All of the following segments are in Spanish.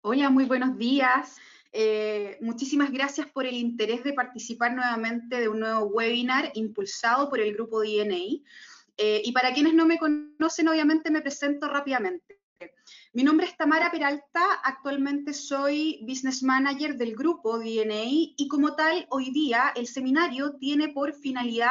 Hola, muy buenos días. Muchísimas gracias por el interés de participar nuevamente de un nuevo webinar impulsado por el grupo DNA. Y para quienes no me conocen, obviamente me presento rápidamente. Mi nombre es Tamara Peralta, actualmente soy Business Manager del grupo DNA y como tal, hoy día el seminario tiene por finalidad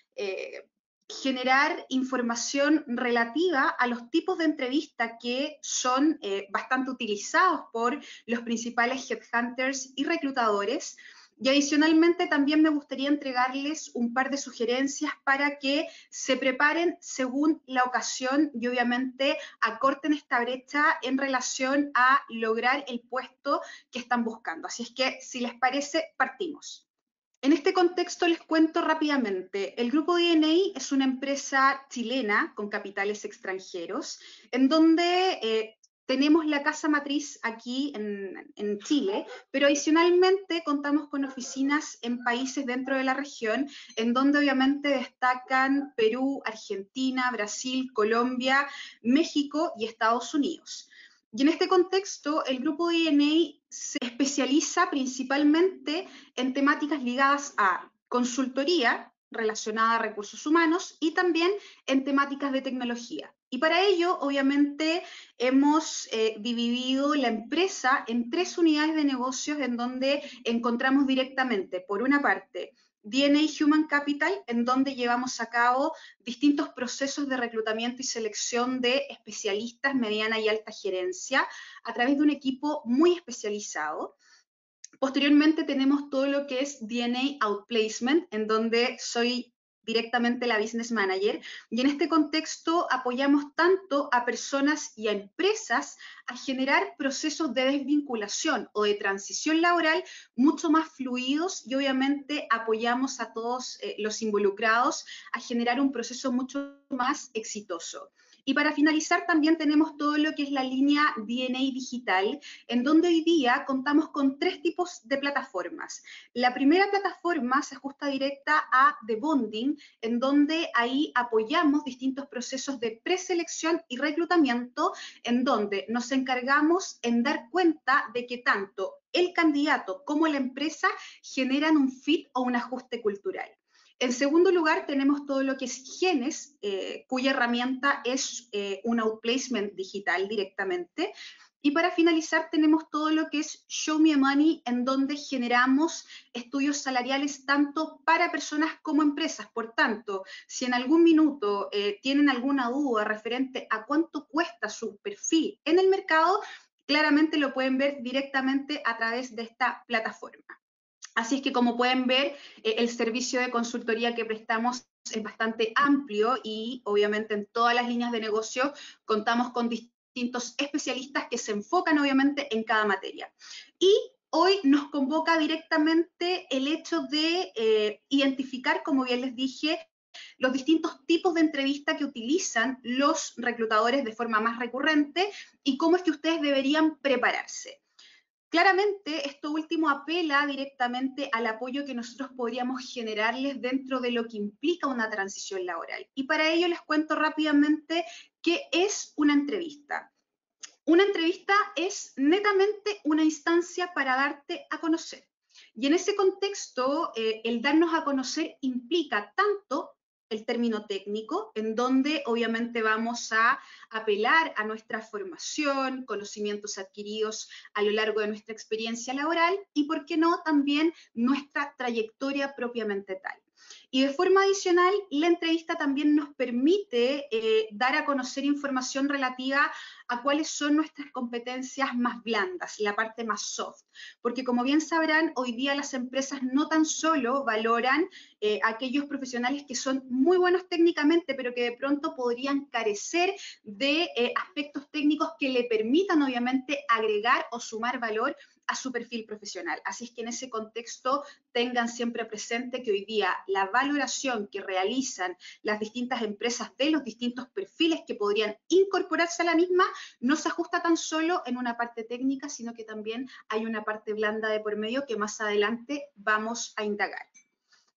eh, generar información relativa a los tipos de entrevista que son bastante utilizados por los principales headhunters y reclutadores. Y adicionalmente también me gustaría entregarles un par de sugerencias para que se preparen según la ocasión y obviamente acorten esta brecha en relación a lograr el puesto que están buscando. Así es que, si les parece, partimos. En este contexto les cuento rápidamente. El Grupo DNA es una empresa chilena con capitales extranjeros, en donde tenemos la casa matriz aquí en Chile, pero adicionalmente contamos con oficinas en países dentro de la región, en donde obviamente destacan Perú, Argentina, Brasil, Colombia, México y Estados Unidos. Y en este contexto, el grupo DNA se especializa principalmente en temáticas ligadas a consultoría relacionada a recursos humanos y también en temáticas de tecnología. Y para ello, obviamente, hemos dividido la empresa en tres unidades de negocios en donde encontramos directamente, por una parte, DNA Human Capital, en donde llevamos a cabo distintos procesos de reclutamiento y selección de especialistas, mediana y alta gerencia, a través de un equipo muy especializado. Posteriormente tenemos todo lo que es DNA Outplacement, en donde soy directamente la business manager, y en este contexto apoyamos tanto a personas y a empresas a generar procesos de desvinculación o de transición laboral mucho más fluidos, y obviamente apoyamos a todos los involucrados a generar un proceso mucho más exitoso. Y para finalizar también tenemos todo lo que es la línea DNA digital, en donde hoy día contamos con tres tipos de plataformas. La primera plataforma se ajusta directa a The Bonding, en donde ahí apoyamos distintos procesos de preselección y reclutamiento, en donde nos encargamos en dar cuenta de que tanto el candidato como la empresa generan un fit o un ajuste cultural. En segundo lugar, tenemos todo lo que es Genes, cuya herramienta es un outplacement digital directamente. Y para finalizar, tenemos todo lo que es Show Me Money, en donde generamos estudios salariales tanto para personas como empresas. Por tanto, si en algún minuto tienen alguna duda referente a cuánto cuesta su perfil en el mercado, claramente lo pueden ver directamente a través de esta plataforma. Así es que, como pueden ver, el servicio de consultoría que prestamos es bastante amplio y obviamente en todas las líneas de negocio contamos con distintos especialistas que se enfocan obviamente en cada materia. Y hoy nos convoca directamente el hecho de identificar, como bien les dije, los distintos tipos de entrevista que utilizan los reclutadores de forma más recurrente y cómo es que ustedes deberían prepararse. Claramente, esto último apela directamente al apoyo que nosotros podríamos generarles dentro de lo que implica una transición laboral. Y para ello les cuento rápidamente qué es una entrevista. Una entrevista es netamente una instancia para darte a conocer. Y en ese contexto, el darnos a conocer implica tanto el término técnico, en donde obviamente vamos a apelar a nuestra formación, conocimientos adquiridos a lo largo de nuestra experiencia laboral y, por qué no, también nuestra trayectoria propiamente tal. Y de forma adicional, la entrevista también nos permite dar a conocer información relativa a cuáles son nuestras competencias más blandas, la parte más soft. Porque como bien sabrán, hoy día las empresas no tan solo valoran aquellos profesionales que son muy buenos técnicamente, pero que de pronto podrían carecer de aspectos técnicos que le permitan obviamente agregar o sumar valor a su perfil profesional. Así es que en ese contexto tengan siempre presente que hoy día la valoración que realizan las distintas empresas de los distintos perfiles que podrían incorporarse a la misma no se ajusta tan solo en una parte técnica, sino que también hay una parte blanda de por medio que más adelante vamos a indagar.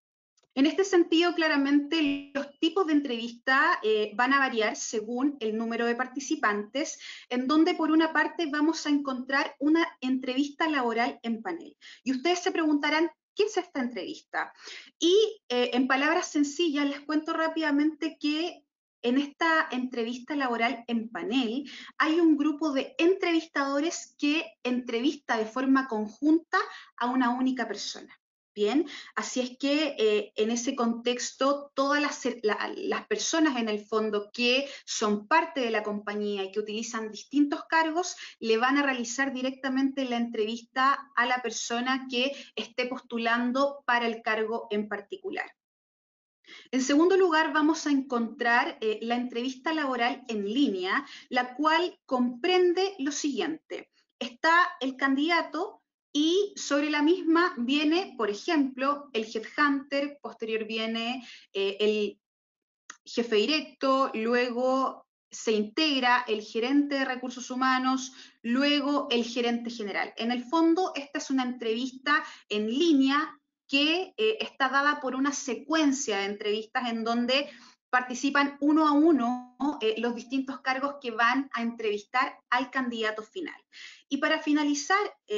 En este sentido, claramente los tipos de entrevista van a variar según el número de participantes, en donde por una parte vamos a encontrar una entrevista laboral en panel. Y ustedes se preguntarán, ¿qué es esta entrevista? Y en palabras sencillas les cuento rápidamente que en esta entrevista laboral en panel hay un grupo de entrevistadores que entrevista de forma conjunta a una única persona. Bien, así es que en ese contexto todas las personas en el fondo que son parte de la compañía y que utilizan distintos cargos le van a realizar directamente la entrevista a la persona que esté postulando para el cargo en particular. En segundo lugar, vamos a encontrar la entrevista laboral en línea, la cual comprende lo siguiente. Está el candidato y sobre la misma viene, por ejemplo, el headhunter, posterior viene el jefe directo, luego se integra el gerente de recursos humanos, luego el gerente general. En el fondo, esta es una entrevista en línea que está dada por una secuencia de entrevistas en donde participan uno a uno los distintos cargos que van a entrevistar al candidato final. Y para finalizar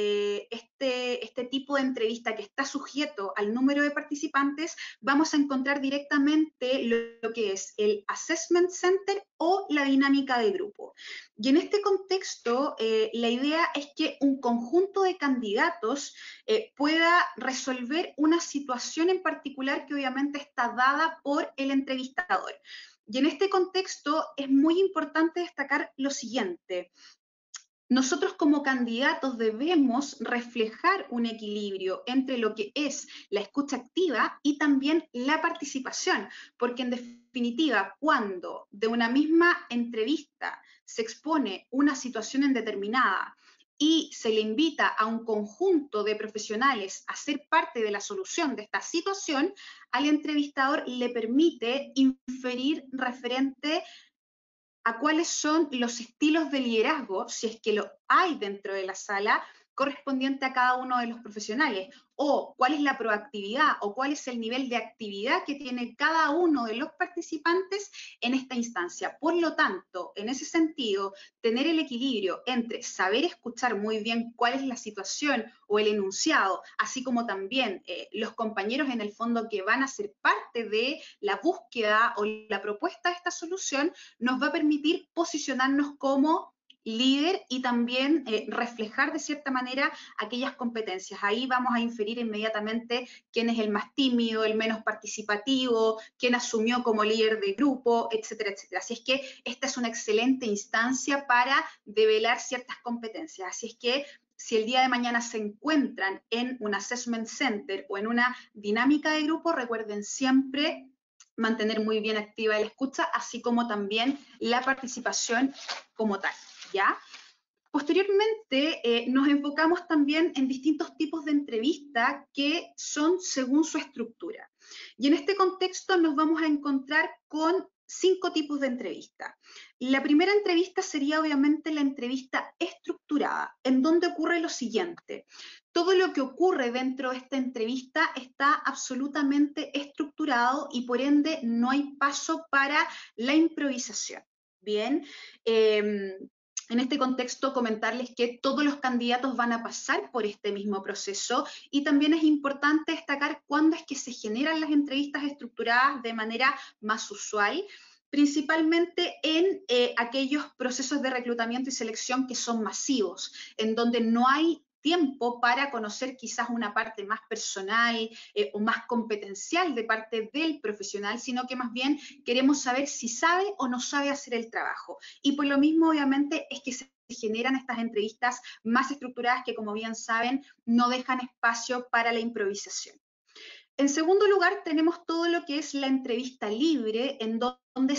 este tipo de entrevista que está sujeto al número de participantes, vamos a encontrar directamente lo que es el Assessment Center o la dinámica de grupo. Y en este contexto, la idea es que un conjunto de candidatos pueda resolver una situación en particular que obviamente está dada por el entrevistador. Y en este contexto es muy importante destacar lo siguiente. Nosotros como candidatos debemos reflejar un equilibrio entre lo que es la escucha activa y también la participación, porque en definitiva, cuando de una misma entrevista se expone una situación indeterminada y se le invita a un conjunto de profesionales a ser parte de la solución de esta situación, al entrevistador le permite inferir referente a cuáles son los estilos de liderazgo, si es que lo hay dentro de la sala, correspondiente a cada uno de los profesionales, o cuál es la proactividad o cuál es el nivel de actividad que tiene cada uno de los participantes en esta instancia. Por lo tanto, en ese sentido, tener el equilibrio entre saber escuchar muy bien cuál es la situación o el enunciado, así como también los compañeros en el fondo que van a ser parte de la búsqueda o la propuesta de esta solución, nos va a permitir posicionarnos como líder y también reflejar de cierta manera aquellas competencias. Ahí vamos a inferir inmediatamente quién es el más tímido, el menos participativo, quién asumió como líder de grupo, etcétera, etcétera. Así es que esta es una excelente instancia para develar ciertas competencias. Así es que si el día de mañana se encuentran en un assessment center o en una dinámica de grupo, recuerden siempre mantener muy bien activa la escucha, así como también la participación como tal, ¿ya? Posteriormente, nos enfocamos también en distintos tipos de entrevista que son según su estructura. Y en este contexto nos vamos a encontrar con 5 tipos de entrevista. La primera entrevista sería obviamente la entrevista estructurada, en donde ocurre lo siguiente. Todo lo que ocurre dentro de esta entrevista está absolutamente estructurado y por ende no hay paso para la improvisación. Bien, en este contexto, comentarles que todos los candidatos van a pasar por este mismo proceso y también es importante destacar cuándo es que se generan las entrevistas estructuradas de manera más usual, principalmente en aquellos procesos de reclutamiento y selección que son masivos, en donde no hay tiempo para conocer quizás una parte más personal o más competencial de parte del profesional, sino que más bien queremos saber si sabe o no sabe hacer el trabajo. Y por lo mismo, obviamente, es que se generan estas entrevistas más estructuradas que, como bien saben, no dejan espacio para la improvisación. En segundo lugar, tenemos todo lo que es la entrevista libre, en donde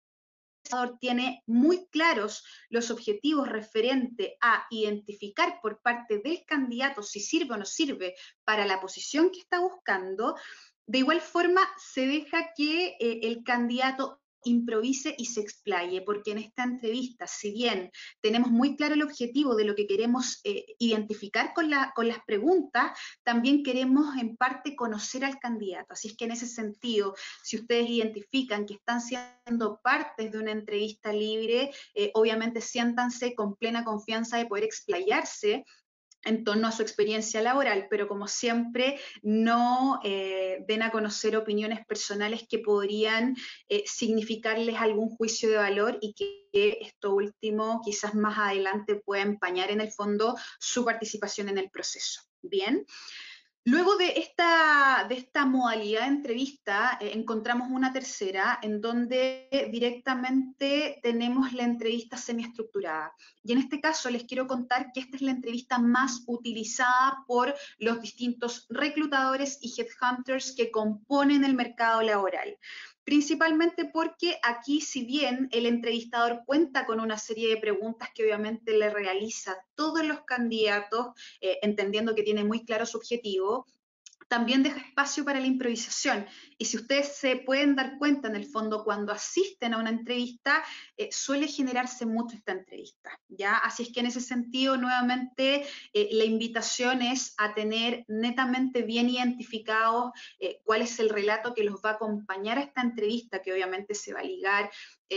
tiene muy claros los objetivos referente a identificar por parte del candidato si sirve o no sirve para la posición que está buscando. De igual forma, se deja que el candidato improvise y se explaye, porque en esta entrevista, si bien tenemos muy claro el objetivo de lo que queremos identificar con las preguntas, también queremos en parte conocer al candidato. Así es que en ese sentido, si ustedes identifican que están siendo partes de una entrevista libre, obviamente siéntanse con plena confianza de poder explayarse en torno a su experiencia laboral, pero como siempre, no den a conocer opiniones personales que podrían significarles algún juicio de valor y que esto último quizás más adelante pueda empañar en el fondo su participación en el proceso. Bien. Luego de esta modalidad de entrevista, encontramos una tercera en donde directamente tenemos la entrevista semiestructurada. Y en este caso les quiero contar que esta es la entrevista más utilizada por los distintos reclutadores y headhunters que componen el mercado laboral. Principalmente porque aquí, si bien el entrevistador cuenta con una serie de preguntas que obviamente le realiza a todos los candidatos, entendiendo que tiene muy claro su objetivo, también deja espacio para la improvisación. Y si ustedes se pueden dar cuenta, en el fondo, cuando asisten a una entrevista, suele generarse mucho esta entrevista, ¿ya? Así es que en ese sentido, nuevamente, la invitación es a tener netamente bien identificados cuál es el relato que los va a acompañar a esta entrevista, que obviamente se va a ligar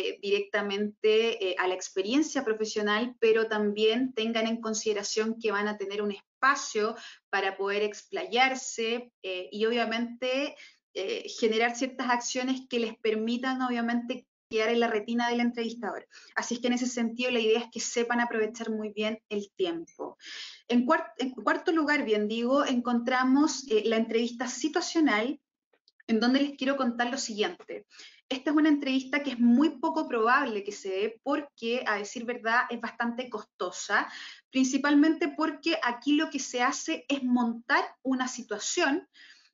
directamente a la experiencia profesional, pero también tengan en consideración que van a tener un espacio para poder explayarse y obviamente generar ciertas acciones que les permitan obviamente quedar en la retina del entrevistador. Así es que en ese sentido la idea es que sepan aprovechar muy bien el tiempo. En cuarto lugar, bien digo, encontramos la entrevista situacional, en donde les quiero contar lo siguiente. Esta es una entrevista que es muy poco probable que se dé porque, a decir verdad, es bastante costosa, principalmente porque aquí lo que se hace es montar una situación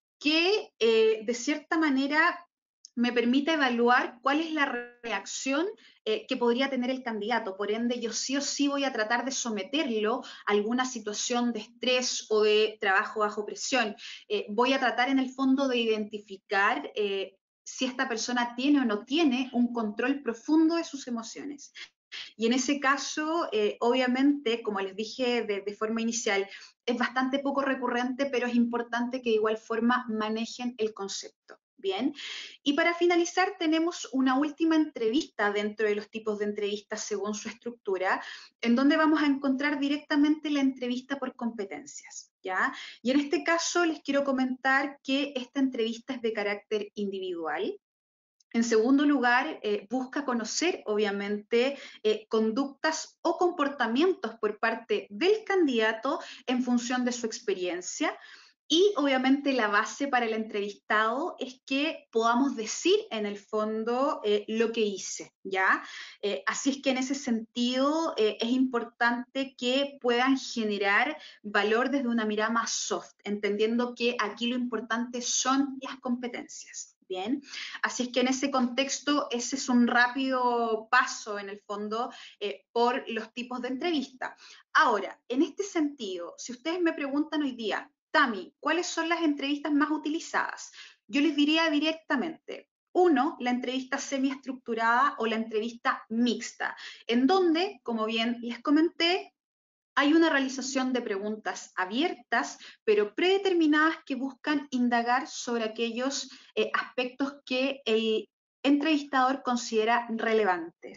que de cierta manera me permite evaluar cuál es la reacción que podría tener el candidato. Por ende, yo sí o sí voy a tratar de someterlo a alguna situación de estrés o de trabajo bajo presión. Voy a tratar en el fondo de identificar si esta persona tiene o no tiene un control profundo de sus emociones. Y en ese caso, obviamente, como les dije de forma inicial, es bastante poco recurrente, pero es importante que de igual forma manejen el concepto. Bien, y para finalizar tenemos una última entrevista dentro de los tipos de entrevistas según su estructura, en donde vamos a encontrar directamente la entrevista por competencias, ¿ya? Y en este caso les quiero comentar que esta entrevista es de carácter individual. En segundo lugar, busca conocer, obviamente, conductas o comportamientos por parte del candidato en función de su experiencia. Y obviamente la base para el entrevistado es que podamos decir en el fondo lo que hice, ¿ya? Así es que en ese sentido es importante que puedan generar valor desde una mirada más soft, entendiendo que aquí lo importante son las competencias, ¿bien? Así es que en ese contexto ese es un rápido paso en el fondo por los tipos de entrevista. Ahora, en este sentido, si ustedes me preguntan hoy día, Tami, ¿cuáles son las entrevistas más utilizadas? Yo les diría directamente, uno, la entrevista semiestructurada o la entrevista mixta, en donde, como bien les comenté, hay una realización de preguntas abiertas, pero predeterminadas que buscan indagar sobre aquellos aspectos que el entrevistador considera relevantes.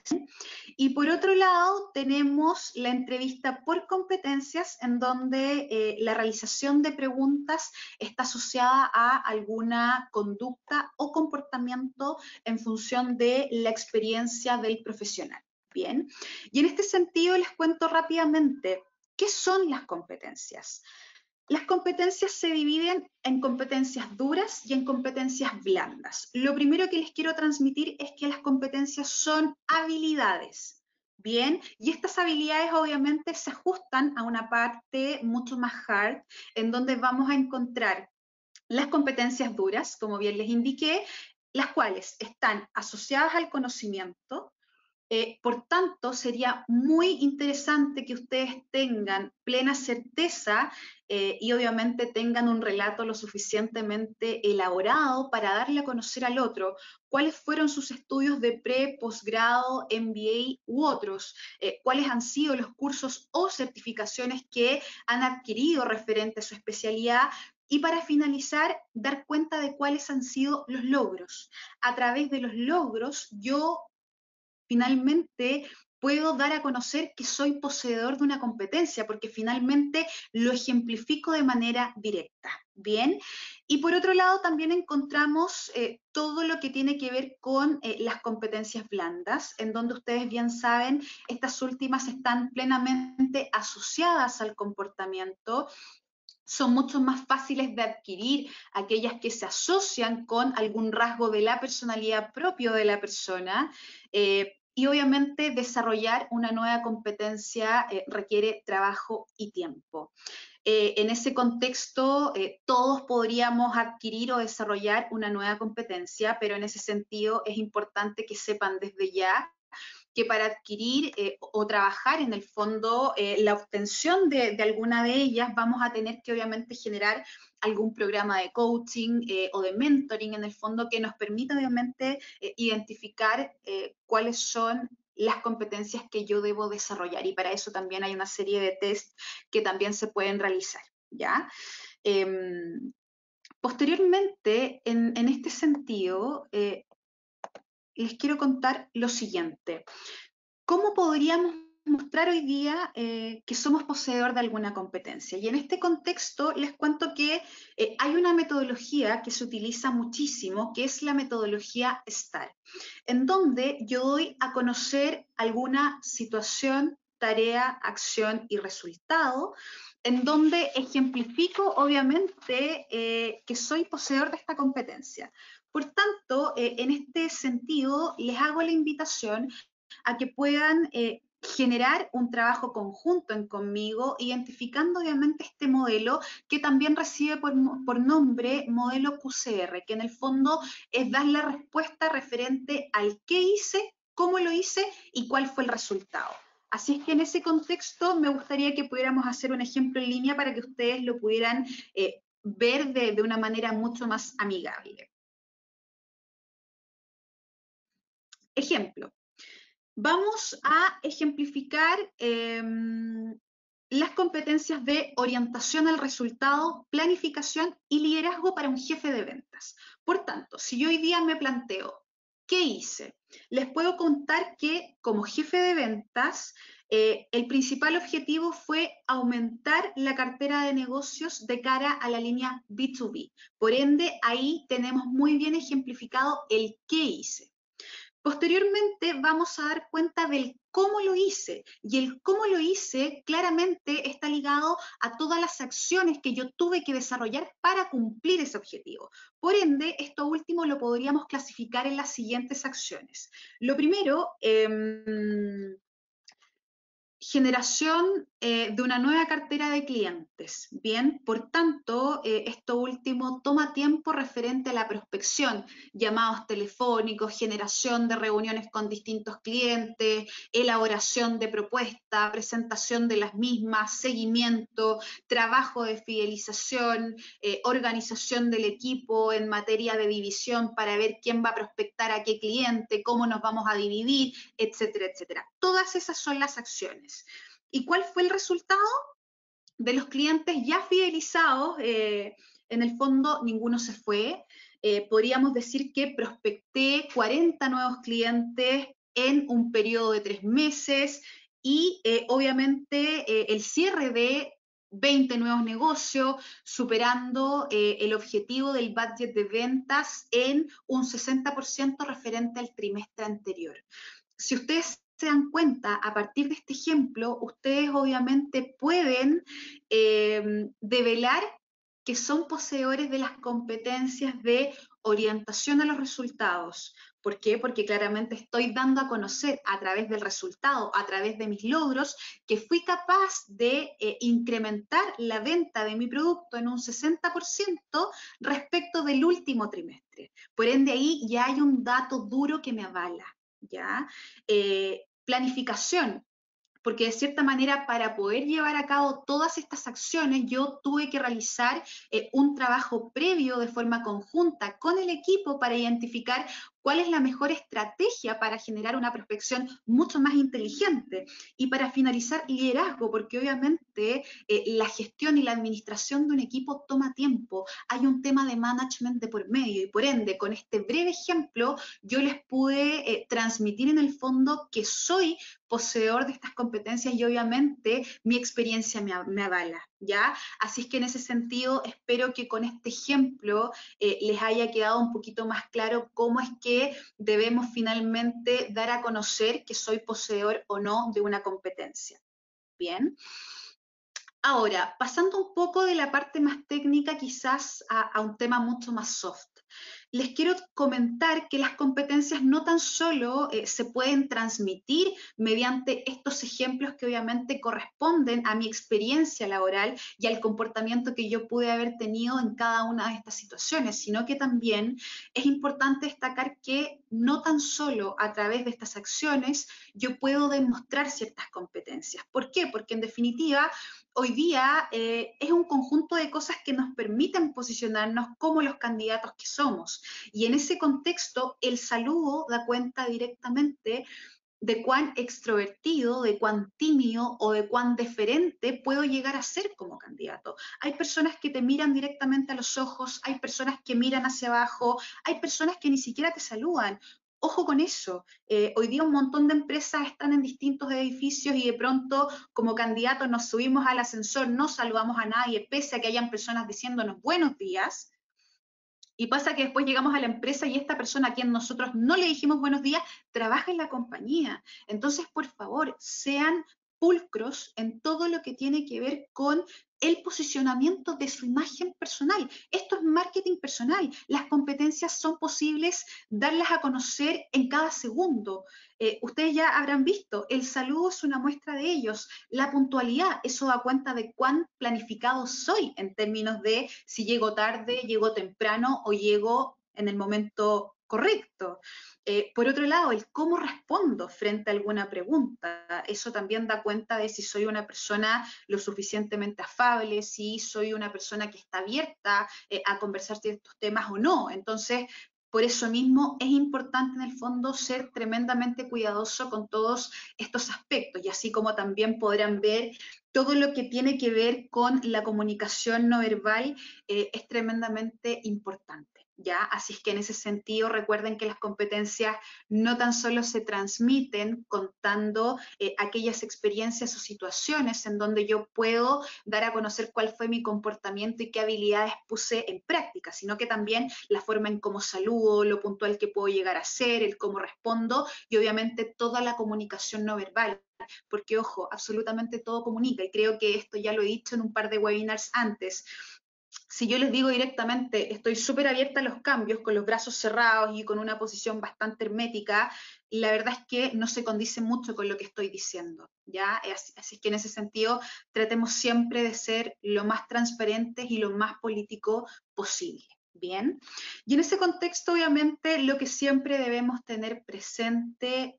Y por otro lado, tenemos la entrevista por competencias, en donde la realización de preguntas está asociada a alguna conducta o comportamiento en función de la experiencia del profesional. Bien, y en este sentido les cuento rápidamente, ¿qué son las competencias? Las competencias se dividen en competencias duras y en competencias blandas. Lo primero que les quiero transmitir es que las competencias son habilidades. Bien, y estas habilidades obviamente se ajustan a una parte mucho más hard, en donde vamos a encontrar las competencias duras, como bien les indiqué, las cuales están asociadas al conocimiento, Por tanto, sería muy interesante que ustedes tengan plena certeza y obviamente tengan un relato lo suficientemente elaborado para darle a conocer al otro cuáles fueron sus estudios de pre, posgrado, MBA u otros, cuáles han sido los cursos o certificaciones que han adquirido referente a su especialidad y para finalizar, dar cuenta de cuáles han sido los logros. A través de los logros, yo finalmente puedo dar a conocer que soy poseedor de una competencia, porque finalmente lo ejemplifico de manera directa. Bien, y por otro lado también encontramos todo lo que tiene que ver con las competencias blandas, en donde ustedes bien saben, estas últimas están plenamente asociadas al comportamiento, son mucho más fáciles de adquirir aquellas que se asocian con algún rasgo de la personalidad propio de la persona. Y obviamente desarrollar una nueva competencia requiere trabajo y tiempo. En ese contexto, todos podríamos adquirir o desarrollar una nueva competencia, pero en ese sentido es importante que sepan desde ya que para adquirir o trabajar en el fondo la obtención de alguna de ellas vamos a tener que obviamente generar algún programa de coaching o de mentoring en el fondo que nos permita obviamente identificar cuáles son las competencias que yo debo desarrollar y para eso también hay una serie de test que también se pueden realizar, ¿ya? Posteriormente, en este sentido, les quiero contar lo siguiente. ¿Cómo podríamos mostrar hoy día que somos poseedor de alguna competencia? Y en este contexto les cuento que hay una metodología que se utiliza muchísimo, que es la metodología STAR, en donde yo doy a conocer alguna situación, tarea, acción y resultado, en donde ejemplifico obviamente que soy poseedor de esta competencia. Por tanto, en este sentido, les hago la invitación a que puedan generar un trabajo conjunto conmigo, identificando obviamente este modelo que también recibe por nombre modelo QCR, que en el fondo es dar la respuesta referente al qué hice, cómo lo hice y cuál fue el resultado. Así es que en ese contexto me gustaría que pudiéramos hacer un ejemplo en línea para que ustedes lo pudieran ver de una manera mucho más amigable. Ejemplo, vamos a ejemplificar las competencias de orientación al resultado, planificación y liderazgo para un jefe de ventas. Por tanto, si yo hoy día me planteo, ¿qué hice? Les puedo contar que como jefe de ventas, el principal objetivo fue aumentar la cartera de negocios de cara a la línea B2B. Por ende, ahí tenemos muy bien ejemplificado el qué hice. Posteriormente vamos a dar cuenta del cómo lo hice y el cómo lo hice claramente está ligado a todas las acciones que yo tuve que desarrollar para cumplir ese objetivo. Por ende, esto último lo podríamos clasificar en las siguientes acciones. Lo primero, generación de una nueva cartera de clientes. Bien, por tanto, esto último toma tiempo referente a la prospección, llamados telefónicos, generación de reuniones con distintos clientes, elaboración de propuestas, presentación de las mismas, seguimiento, trabajo de fidelización, organización del equipo en materia de división para ver quién va a prospectar a qué cliente, cómo nos vamos a dividir, etcétera, etcétera. Todas esas son las acciones. ¿Y cuál fue el resultado? De los clientes ya fidelizados, en el fondo ninguno se fue. Podríamos decir que prospecté 40 nuevos clientes en un periodo de 3 meses y obviamente el cierre de 20 nuevos negocios, superando el objetivo del budget de ventas en un 60% referente al trimestre anterior. Si ustedes se dan cuenta, a partir de este ejemplo, ustedes obviamente pueden develar que son poseedores de las competencias de orientación a los resultados. ¿Por qué? Porque claramente estoy dando a conocer a través del resultado, a través de mis logros, que fui capaz de incrementar la venta de mi producto en un 60% respecto del último trimestre. Por ende, ahí ya hay un dato duro que me avala. ¿ya? Planificación, porque de cierta manera para poder llevar a cabo todas estas acciones yo tuve que realizar un trabajo previo de forma conjunta con el equipo para identificar cuál es la mejor estrategia para generar una prospección mucho más inteligente. Y para finalizar, liderazgo, porque obviamente la gestión y la administración de un equipo toma tiempo. Hay un tema de management de por medio y por ende, con este breve ejemplo, yo les pude transmitir en el fondo que soy poseedor de estas competencias y obviamente mi experiencia me avala, ¿ya? Así es que en ese sentido espero que con este ejemplo les haya quedado un poquito más claro cómo es que debemos finalmente dar a conocer que soy poseedor o no de una competencia. Bien. Ahora, pasando un poco de la parte más técnica quizás a un tema mucho más soft. Les quiero comentar que las competencias no tan solo se pueden transmitir mediante estos ejemplos que obviamente corresponden a mi experiencia laboral y al comportamiento que yo pude haber tenido en cada una de estas situaciones, sino que también es importante destacar que no tan solo a través de estas acciones yo puedo demostrar ciertas competencias. ¿Por qué? Porque en definitiva hoy día es un conjunto de cosas que nos permiten posicionarnos como los candidatos que somos. Y en ese contexto, el saludo da cuenta directamente de cuán extrovertido, de cuán tímido o de cuán deferente puedo llegar a ser como candidato. Hay personas que te miran directamente a los ojos, hay personas que miran hacia abajo, hay personas que ni siquiera te saludan. Ojo con eso. Hoy día un montón de empresas están en distintos edificios y de pronto como candidatos nos subimos al ascensor, no saludamos a nadie, pese a que hayan personas diciéndonos buenos días. Y pasa que después llegamos a la empresa y esta persona a quien nosotros no le dijimos buenos días, trabaja en la compañía. Entonces, por favor, sean pulcros en todo lo que tiene que ver con el posicionamiento de su imagen personal. Esto es marketing personal. Las competencias son posibles darlas a conocer en cada segundo. Ustedes ya habrán visto, el saludo es una muestra de ellos. La puntualidad, eso da cuenta de cuán planificado soy en términos de si llego tarde, llego temprano o llego en el momento correcto. Por otro lado, el cómo respondo frente a alguna pregunta, eso también da cuenta de si soy una persona lo suficientemente afable, si soy una persona que está abierta a conversar ciertos temas o no. Entonces, por eso mismo es importante en el fondo ser tremendamente cuidadoso con todos estos aspectos y así como también podrán ver todo lo que tiene que ver con la comunicación no verbal es tremendamente importante. ¿Ya? Así es que en ese sentido recuerden que las competencias no tan solo se transmiten contando aquellas experiencias o situaciones en donde yo puedo dar a conocer cuál fue mi comportamiento y qué habilidades puse en práctica, sino que también la forma en cómo saludo, lo puntual que puedo llegar a ser, el cómo respondo y obviamente toda la comunicación no verbal porque ojo, absolutamente todo comunica y creo que esto ya lo he dicho en un par de webinars antes. Si yo les digo directamente, estoy súper abierta a los cambios, con los brazos cerrados y con una posición bastante hermética, la verdad es que no se condice mucho con lo que estoy diciendo, ¿ya? Así que en ese sentido, tratemos siempre de ser lo más transparentes y lo más político posible. Bien, y en ese contexto, obviamente, lo que siempre debemos tener presente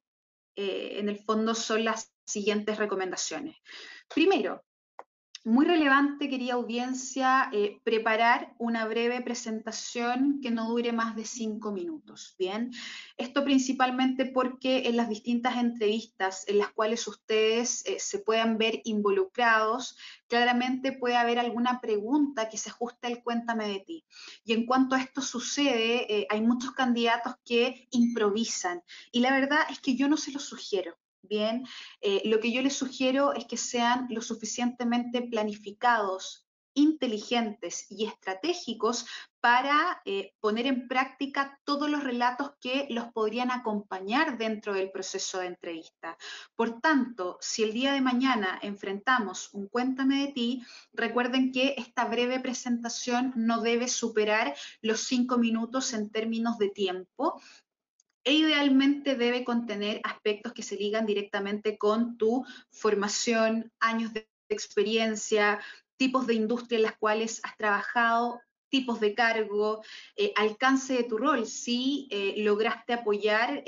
en el fondo son las siguientes recomendaciones. Primero, muy relevante, querida audiencia, preparar una breve presentación que no dure más de 5 minutos. Bien, esto principalmente porque en las distintas entrevistas en las cuales ustedes se puedan ver involucrados, claramente puede haber alguna pregunta que se ajuste al cuéntame de ti. Y en cuanto a esto sucede, hay muchos candidatos que improvisan y la verdad es que yo no se los sugiero. Bien, lo que yo les sugiero es que sean lo suficientemente planificados, inteligentes y estratégicos para poner en práctica todos los relatos que los podrían acompañar dentro del proceso de entrevista. Por tanto, si el día de mañana enfrentamos un Cuéntame de ti, recuerden que esta breve presentación no debe superar los 5 minutos en términos de tiempo e idealmente debe contener aspectos que se ligan directamente con tu formación, años de experiencia, tipos de industria en las cuales has trabajado, tipos de cargo, alcance de tu rol, si lograste apoyar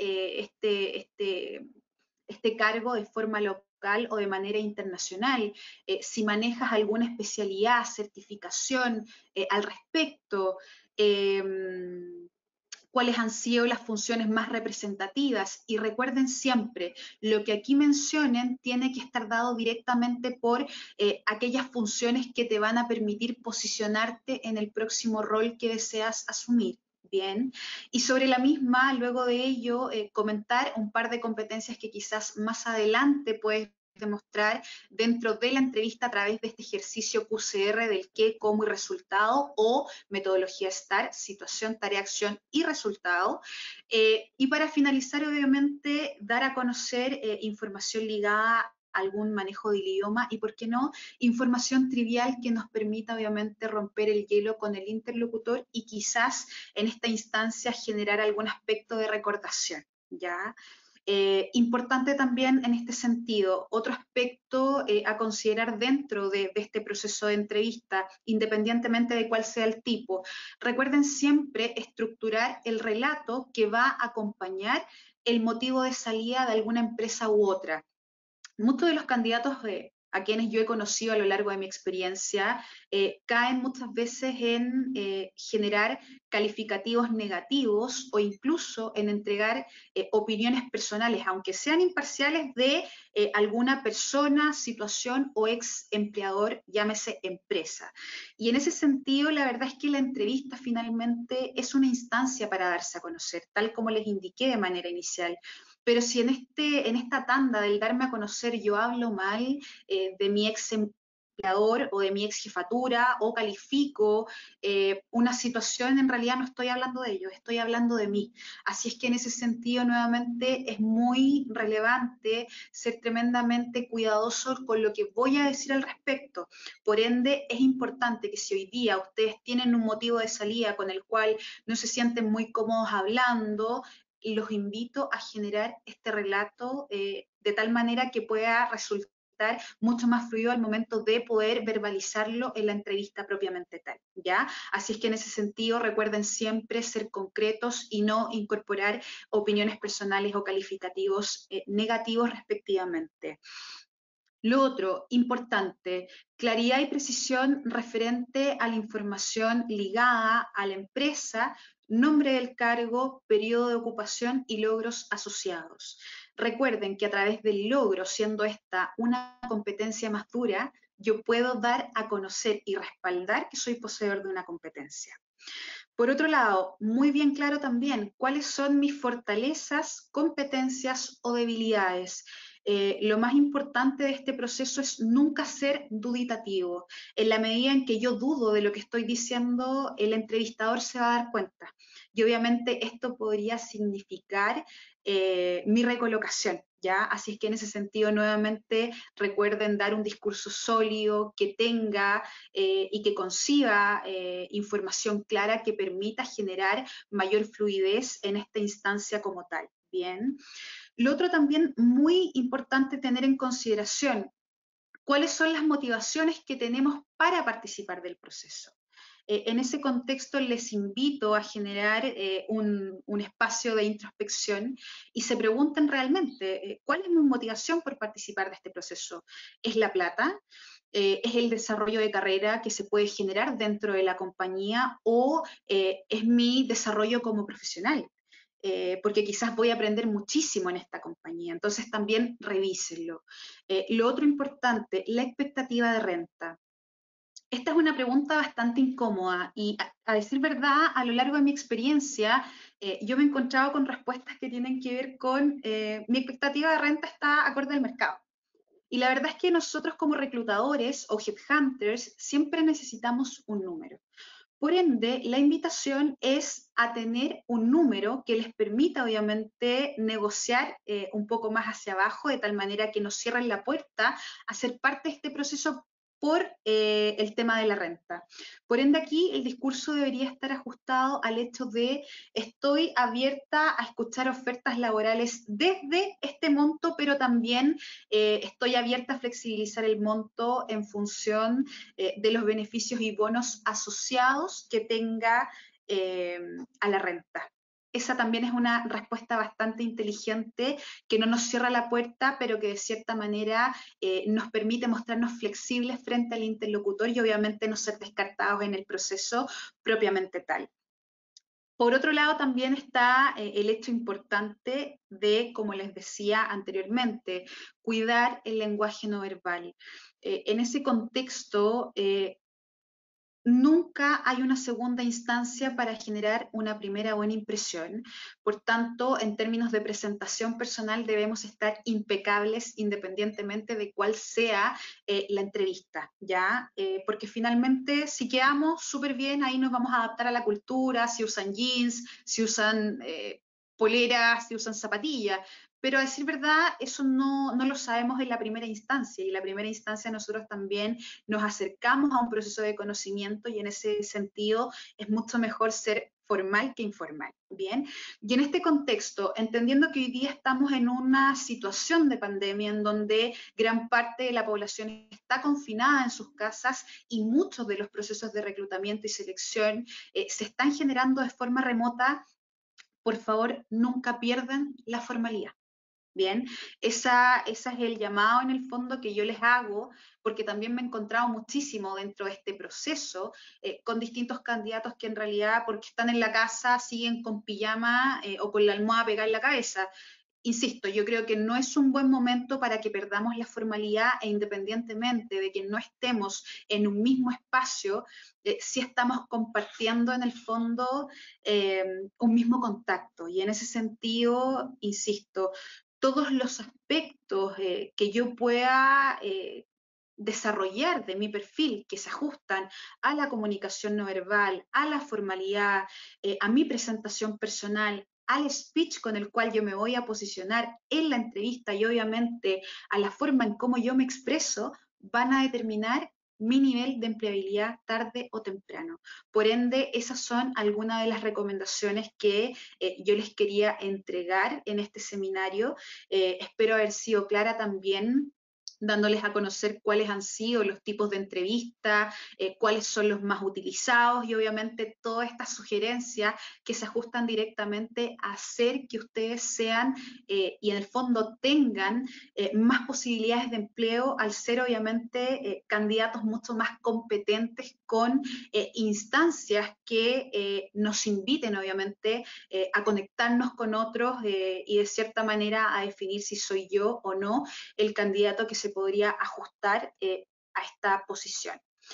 este cargo de forma local o de manera internacional, si manejas alguna especialidad, certificación al respecto, eh, cuáles han sido las funciones más representativas. Y recuerden siempre, lo que aquí mencionen tiene que estar dado directamente por aquellas funciones que te van a permitir posicionarte en el próximo rol que deseas asumir. Bien, y sobre la misma, luego de ello, comentar un par de competencias que quizás más adelante puedes demostrar dentro de la entrevista a través de este ejercicio QCR del qué, cómo y resultado, o metodología STAR, situación, tarea, acción y resultado. Y para finalizar, obviamente, dar a conocer información ligada a algún manejo del idioma y, ¿por qué no?, información trivial que nos permita, obviamente, romper el hielo con el interlocutor y quizás en esta instancia generar algún aspecto de recordación, ¿ya? Importante también en este sentido, otro aspecto a considerar dentro de este proceso de entrevista, independientemente de cuál sea el tipo. Recuerden siempre estructurar el relato que va a acompañar el motivo de salida de alguna empresa u otra. Muchos de los candidatos a quienes yo he conocido a lo largo de mi experiencia caen muchas veces en generar calificativos negativos o incluso en entregar opiniones personales, aunque sean imparciales, de alguna persona, situación o ex empleador, llámese empresa. Y en ese sentido, la verdad es que la entrevista finalmente es una instancia para darse a conocer, tal como les indiqué de manera inicial. Pero si en esta tanda del darme a conocer yo hablo mal de mi ex empleador o de mi ex jefatura o califico una situación, en realidad no estoy hablando de ellos, estoy hablando de mí. Así es que en ese sentido, nuevamente, es muy relevante ser tremendamente cuidadoso con lo que voy a decir al respecto. Por ende, es importante que si hoy día ustedes tienen un motivo de salida con el cual no se sienten muy cómodos hablando, y los invito a generar este relato de tal manera que pueda resultar mucho más fluido al momento de poder verbalizarlo en la entrevista propiamente tal, ¿ya? Así es que en ese sentido recuerden siempre ser concretos y no incorporar opiniones personales o calificativos negativos respectivamente. Lo otro, importante, claridad y precisión referente a la información ligada a la empresa, nombre del cargo, periodo de ocupación y logros asociados. Recuerden que a través del logro, siendo esta una competencia más dura, yo puedo dar a conocer y respaldar que soy poseedor de una competencia. Por otro lado, muy bien claro también cuáles son mis fortalezas, competencias o debilidades. Lo más importante de este proceso es nunca ser duditativo. En la medida en que yo dudo de lo que estoy diciendo, el entrevistador se va a dar cuenta. Y obviamente esto podría significar mi recolocación, ¿ya? Así es que en ese sentido, nuevamente, recuerden dar un discurso sólido, que tenga y que conciba información clara que permita generar mayor fluidez en esta instancia como tal. Bien. Lo otro también muy importante tener en consideración, ¿cuáles son las motivaciones que tenemos para participar del proceso? En ese contexto les invito a generar un espacio de introspección y se pregunten realmente, ¿cuál es mi motivación por participar de este proceso? ¿Es la plata? ¿Es el desarrollo de carrera que se puede generar dentro de la compañía o es mi desarrollo como profesional? Porque quizás voy a aprender muchísimo en esta compañía, entonces también revísenlo. Lo otro importante, la expectativa de renta. Esta es una pregunta bastante incómoda y a decir verdad, a lo largo de mi experiencia, yo me he encontrado con respuestas que tienen que ver con mi expectativa de renta está acorde al mercado. Y la verdad es que nosotros como reclutadores o headhunters siempre necesitamos un número. Por ende, la invitación es a tener un número que les permita, obviamente, negociar un poco más hacia abajo, de tal manera que nos cierren la puerta a ser parte de este proceso por el tema de la renta. Por ende, aquí el discurso debería estar ajustado al hecho de estoy abierta a escuchar ofertas laborales desde este monto, pero también estoy abierta a flexibilizar el monto en función de los beneficios y bonos asociados que tenga a la renta. Esa también es una respuesta bastante inteligente que no nos cierra la puerta, pero que de cierta manera nos permite mostrarnos flexibles frente al interlocutor y obviamente no ser descartados en el proceso propiamente tal. Por otro lado, también está el hecho importante de, como les decía anteriormente, cuidar el lenguaje no verbal. En ese contexto, nunca hay una segunda instancia para generar una primera buena impresión. Por tanto, en términos de presentación personal debemos estar impecables independientemente de cuál sea la entrevista, ¿ya? Porque finalmente si quedamos súper bien, ahí nos vamos a adaptar a la cultura, si usan jeans, si usan poleras, si usan zapatillas, pero a decir verdad, eso no lo sabemos en la primera instancia, y en la primera instancia nosotros también nos acercamos a un proceso de conocimiento y en ese sentido es mucho mejor ser formal que informal, ¿bien? Y en este contexto, entendiendo que hoy día estamos en una situación de pandemia en donde gran parte de la población está confinada en sus casas y muchos de los procesos de reclutamiento y selección se están generando de forma remota, por favor, nunca pierdan la formalidad. Bien, esa es el llamado en el fondo que yo les hago, porque también me he encontrado muchísimo dentro de este proceso con distintos candidatos que en realidad, porque están en la casa, siguen con pijama o con la almohada pegada en la cabeza. Insisto, yo creo que no es un buen momento para que perdamos la formalidad e independientemente de que no estemos en un mismo espacio, sí estamos compartiendo en el fondo un mismo contacto. Y en ese sentido, insisto, todos los aspectos que yo pueda desarrollar de mi perfil que se ajustan a la comunicación no verbal, a la formalidad, a mi presentación personal, al speech con el cual yo me voy a posicionar en la entrevista y obviamente a la forma en cómo yo me expreso, van a determinar mi nivel de empleabilidad tarde o temprano. Por ende, esas son algunas de las recomendaciones que yo les quería entregar en este seminario. Espero haber sido clara también dándoles a conocer cuáles han sido los tipos de entrevistas, cuáles son los más utilizados y obviamente todas estas sugerencias que se ajustan directamente a hacer que ustedes sean y en el fondo tengan más posibilidades de empleo al ser obviamente candidatos mucho más competentes con instancias que nos inviten obviamente a conectarnos con otros y de cierta manera a definir si soy yo o no el candidato que se podría ajustar a esta posición.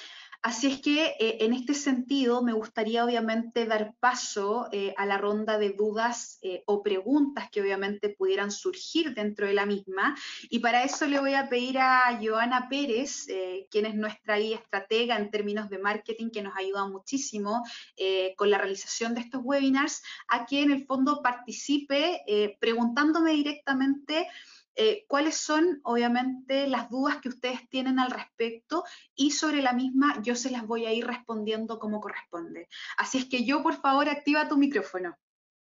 Así es que en este sentido me gustaría obviamente dar paso a la ronda de dudas o preguntas que obviamente pudieran surgir dentro de la misma y para eso le voy a pedir a Joana Pérez, quien es nuestra guía estratega en términos de marketing que nos ayuda muchísimo con la realización de estos webinars, a que en el fondo participe preguntándome directamente cuáles son, obviamente, las dudas que ustedes tienen al respecto y sobre la misma yo se las voy a ir respondiendo como corresponde. Así es que yo, por favor, activa tu micrófono.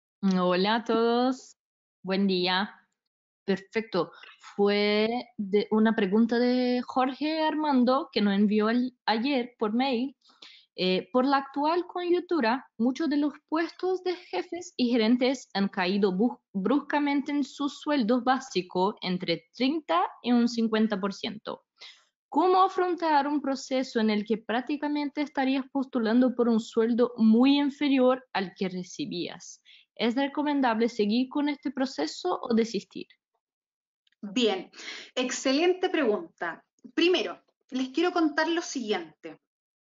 Hola a todos, buen día. Perfecto. Fue una pregunta de Jorge Armando que nos envió ayer por mail. Por la actual coyuntura, muchos de los puestos de jefes y gerentes han caído bruscamente en sus sueldos básicos entre 30 y un 50%. ¿Cómo afrontar un proceso en el que prácticamente estarías postulando por un sueldo muy inferior al que recibías? ¿Es recomendable seguir con este proceso o desistir? Bien, excelente pregunta. Primero, les quiero contar lo siguiente.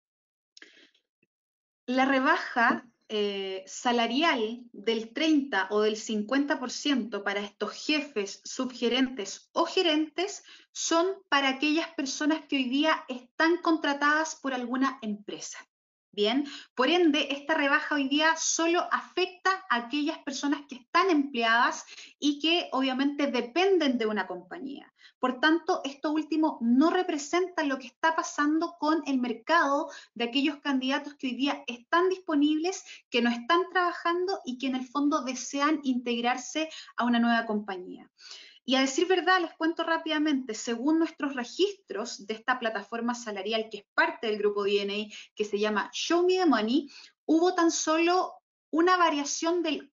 La rebaja salarial del 30 o del 50% para estos jefes, subgerentes o gerentes son para aquellas personas que hoy día están contratadas por alguna empresa. Bien, por ende, esta rebaja hoy día solo afecta a aquellas personas que están empleadas y que obviamente dependen de una compañía. Por tanto, esto último no representa lo que está pasando con el mercado de aquellos candidatos que hoy día están disponibles, que no están trabajando y que en el fondo desean integrarse a una nueva compañía. Y a decir verdad, les cuento rápidamente, según nuestros registros de esta plataforma salarial que es parte del grupo DNA, que se llama Show Me the Money, hubo tan solo una variación del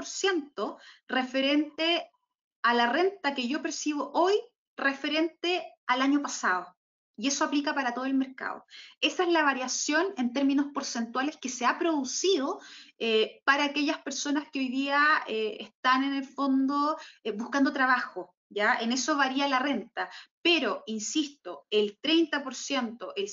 8% referente a la renta que yo percibo hoy referente al año pasado. Y eso aplica para todo el mercado. Esa es la variación en términos porcentuales que se ha producido para aquellas personas que hoy día están en el fondo buscando trabajo, ¿ya? En eso varía la renta, pero, insisto, el 30%, el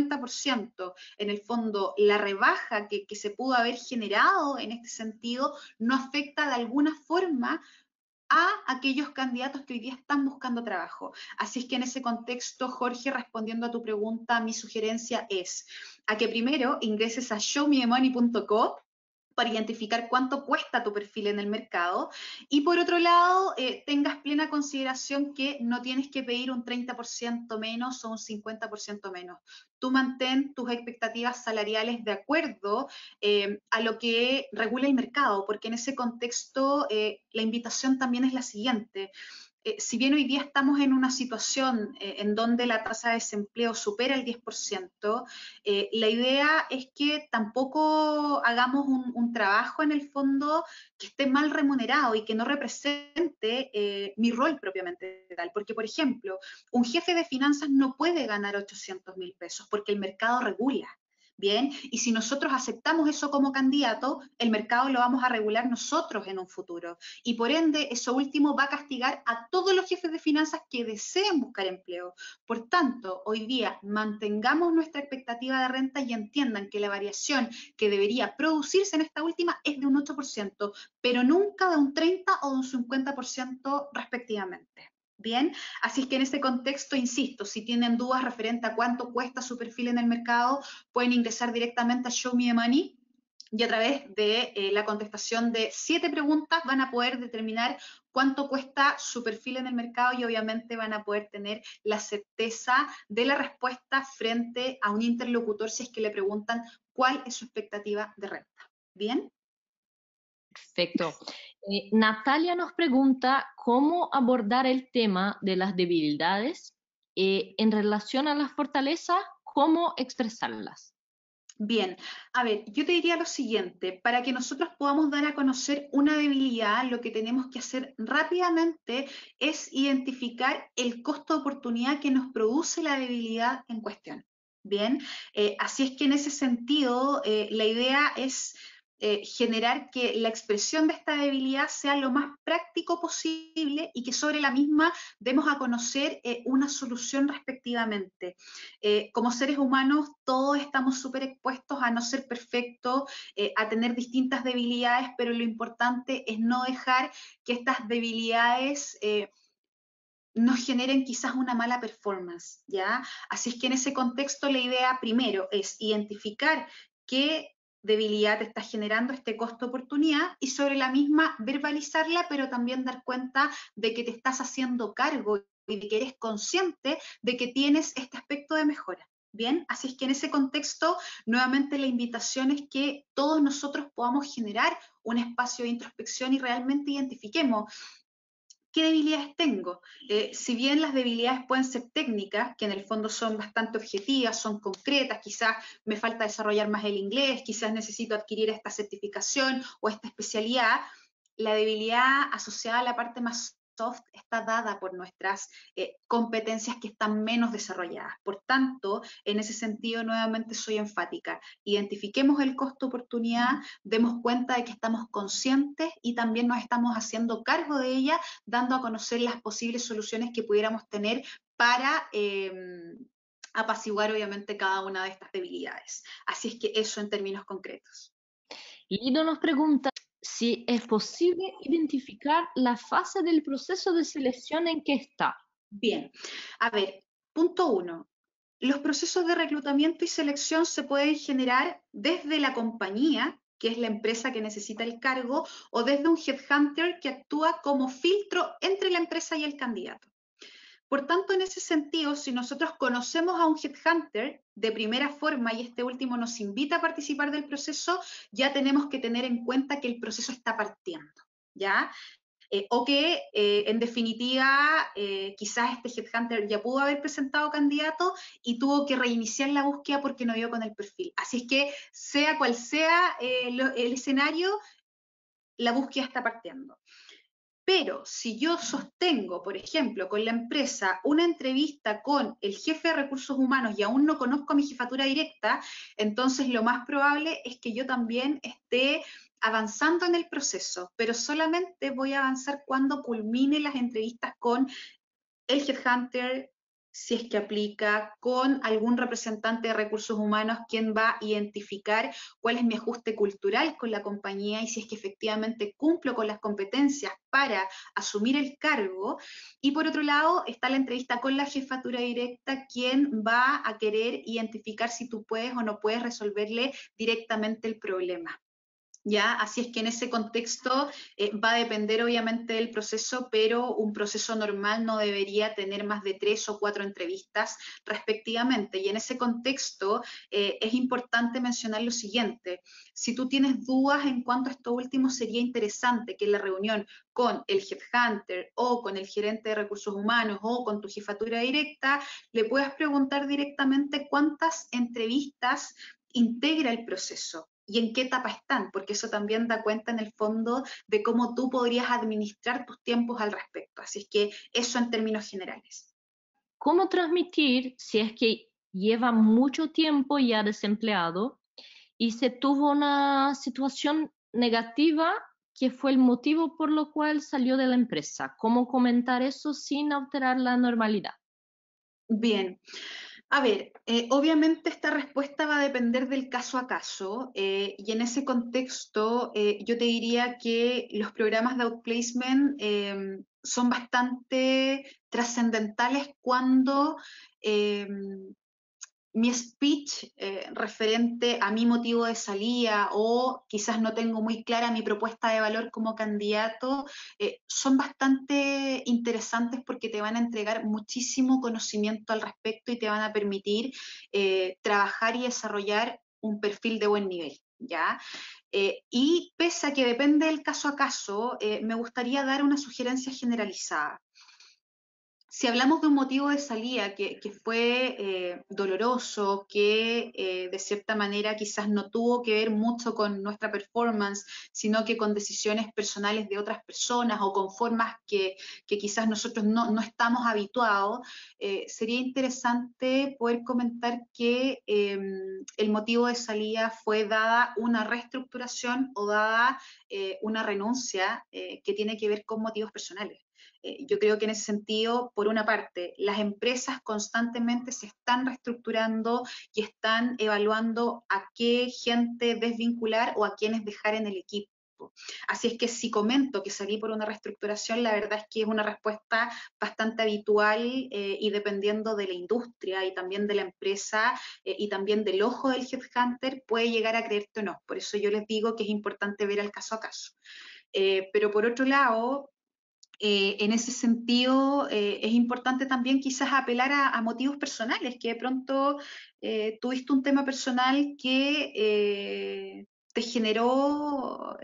50%, en el fondo, la rebaja que se pudo haber generado en este sentido, no afecta de alguna forma a aquellos candidatos que hoy día están buscando trabajo. Así es que en ese contexto, Jorge, respondiendo a tu pregunta, mi sugerencia es a que primero ingreses a showmethemoney.co para identificar cuánto cuesta tu perfil en el mercado y por otro lado tengas plena consideración que no tienes que pedir un 30% menos o un 50% menos. Tú mantén tus expectativas salariales de acuerdo a lo que regula el mercado, porque en ese contexto la invitación también es la siguiente. Si bien hoy día estamos en una situación en donde la tasa de desempleo supera el 10%, la idea es que tampoco hagamos un trabajo en el fondo que esté mal remunerado y que no represente mi rol propiamente tal. Porque, por ejemplo, un jefe de finanzas no puede ganar 800.000 pesos porque el mercado regula. Bien, y si nosotros aceptamos eso como candidato, el mercado lo vamos a regular nosotros en un futuro. Y por ende, eso último va a castigar a todos los jefes de finanzas que deseen buscar empleo. Por tanto, hoy día mantengamos nuestra expectativa de renta y entiendan que la variación que debería producirse en esta última es de un 8%, pero nunca de un 30 o de un 50% respectivamente. Bien, así es que en ese contexto, insisto, si tienen dudas referente a cuánto cuesta su perfil en el mercado, pueden ingresar directamente a Show Me the Money y a través de la contestación de 7 preguntas van a poder determinar cuánto cuesta su perfil en el mercado y obviamente van a poder tener la certeza de la respuesta frente a un interlocutor si es que le preguntan cuál es su expectativa de renta. ¿Bien? Perfecto. Natalia nos pregunta cómo abordar el tema de las debilidades en relación a las fortalezas, cómo expresarlas. Bien, a ver, yo te diría lo siguiente, para que nosotros podamos dar a conocer una debilidad, lo que tenemos que hacer rápidamente es identificar el costo de oportunidad que nos produce la debilidad en cuestión. Bien, así es que en ese sentido, la idea es generar que la expresión de esta debilidad sea lo más práctico posible y que sobre la misma demos a conocer una solución respectivamente. Como seres humanos todos estamos súper expuestos a no ser perfectos, a tener distintas debilidades, pero lo importante es no dejar que estas debilidades nos generen quizás una mala performance, ¿ya? Así es que en ese contexto la idea primero es identificar qué debilidad te está generando este costo oportunidad y sobre la misma verbalizarla, pero también dar cuenta de que te estás haciendo cargo y de que eres consciente de que tienes este aspecto de mejora. Bien, así es que en ese contexto, nuevamente la invitación es que todos nosotros podamos generar un espacio de introspección y realmente identifiquemos qué debilidades tengo. Si bien las debilidades pueden ser técnicas, que en el fondo son bastante objetivas, son concretas, quizás me falta desarrollar más el inglés, quizás necesito adquirir esta certificación o esta especialidad, la debilidad asociada a la parte más soft está dada por nuestras competencias que están menos desarrolladas. Por tanto, en ese sentido, nuevamente soy enfática. Identifiquemos el costo-oportunidad, demos cuenta de que estamos conscientes y también nos estamos haciendo cargo de ella, dando a conocer las posibles soluciones que pudiéramos tener para apaciguar obviamente cada una de estas debilidades. Así es que eso en términos concretos. Lido nos pregunta si es posible identificar la fase del proceso de selección en que está. Bien, a ver, punto 1. los procesos de reclutamiento y selección se pueden generar desde la compañía, que es la empresa que necesita el cargo, o desde un headhunter que actúa como filtro entre la empresa y el candidato. Por tanto, en ese sentido, si nosotros conocemos a un headhunter de primera forma y este último nos invita a participar del proceso, ya tenemos que tener en cuenta que el proceso está partiendo, ¿ya? O que, en definitiva, quizás este headhunter ya pudo haber presentado candidato y tuvo que reiniciar la búsqueda porque no dio con el perfil. Así es que, sea cual sea el escenario, la búsqueda está partiendo. Pero si yo sostengo, por ejemplo, con la empresa una entrevista con el jefe de recursos humanos y aún no conozco a mi jefatura directa, entonces lo más probable es que yo también esté avanzando en el proceso, pero solamente voy a avanzar cuando culmine las entrevistas con el headhunter, si es que aplica, con algún representante de recursos humanos, quien va a identificar cuál es mi ajuste cultural con la compañía y si es que efectivamente cumplo con las competencias para asumir el cargo. Y por otro lado está la entrevista con la jefatura directa, quien va a querer identificar si tú puedes o no puedes resolverle directamente el problema. ¿Ya? Así es que en ese contexto va a depender obviamente del proceso, pero un proceso normal no debería tener más de 3 o 4 entrevistas respectivamente. Y en ese contexto es importante mencionar lo siguiente: si tú tienes dudas en cuanto a esto último, sería interesante que en la reunión con el headhunter o con el gerente de recursos humanos o con tu jefatura directa, le puedas preguntar directamente cuántas entrevistas integra el proceso y en qué etapa están, porque eso también da cuenta en el fondo de cómo tú podrías administrar tus tiempos al respecto. Así es que eso en términos generales. ¿Cómo transmitir si es que lleva mucho tiempo ya desempleado y se tuvo una situación negativa que fue el motivo por lo cual salió de la empresa? ¿Cómo comentar eso sin alterar la normalidad? Bien. A ver, obviamente esta respuesta va a depender del caso a caso, y en ese contexto yo te diría que los programas de outplacement son bastante trascendentales cuando mi speech referente a mi motivo de salida o quizás no tengo muy clara mi propuesta de valor como candidato, son bastante interesantes porque te van a entregar muchísimo conocimiento al respecto y te van a permitir trabajar y desarrollar un perfil de buen nivel, ¿ya? Y pese a que depende del caso a caso, me gustaría dar una sugerencia generalizada. Si hablamos de un motivo de salida que fue doloroso, que de cierta manera quizás no tuvo que ver mucho con nuestra performance, sino que con decisiones personales de otras personas o con formas que quizás nosotros no estamos habituados, sería interesante poder comentar que el motivo de salida fue dada una reestructuración o dada una renuncia que tiene que ver con motivos personales. Yo creo que en ese sentido, por una parte, las empresas constantemente se están reestructurando y están evaluando a qué gente desvincular o a quienes dejar en el equipo. Así es que si comento que salí por una reestructuración, la verdad es que es una respuesta bastante habitual y dependiendo de la industria y también de la empresa y también del ojo del headhunter, puede llegar a creerte o no. Por eso yo les digo que es importante ver al caso a caso. Pero por otro lado, en ese sentido, es importante también quizás apelar a motivos personales, que de pronto tuviste un tema personal que te generó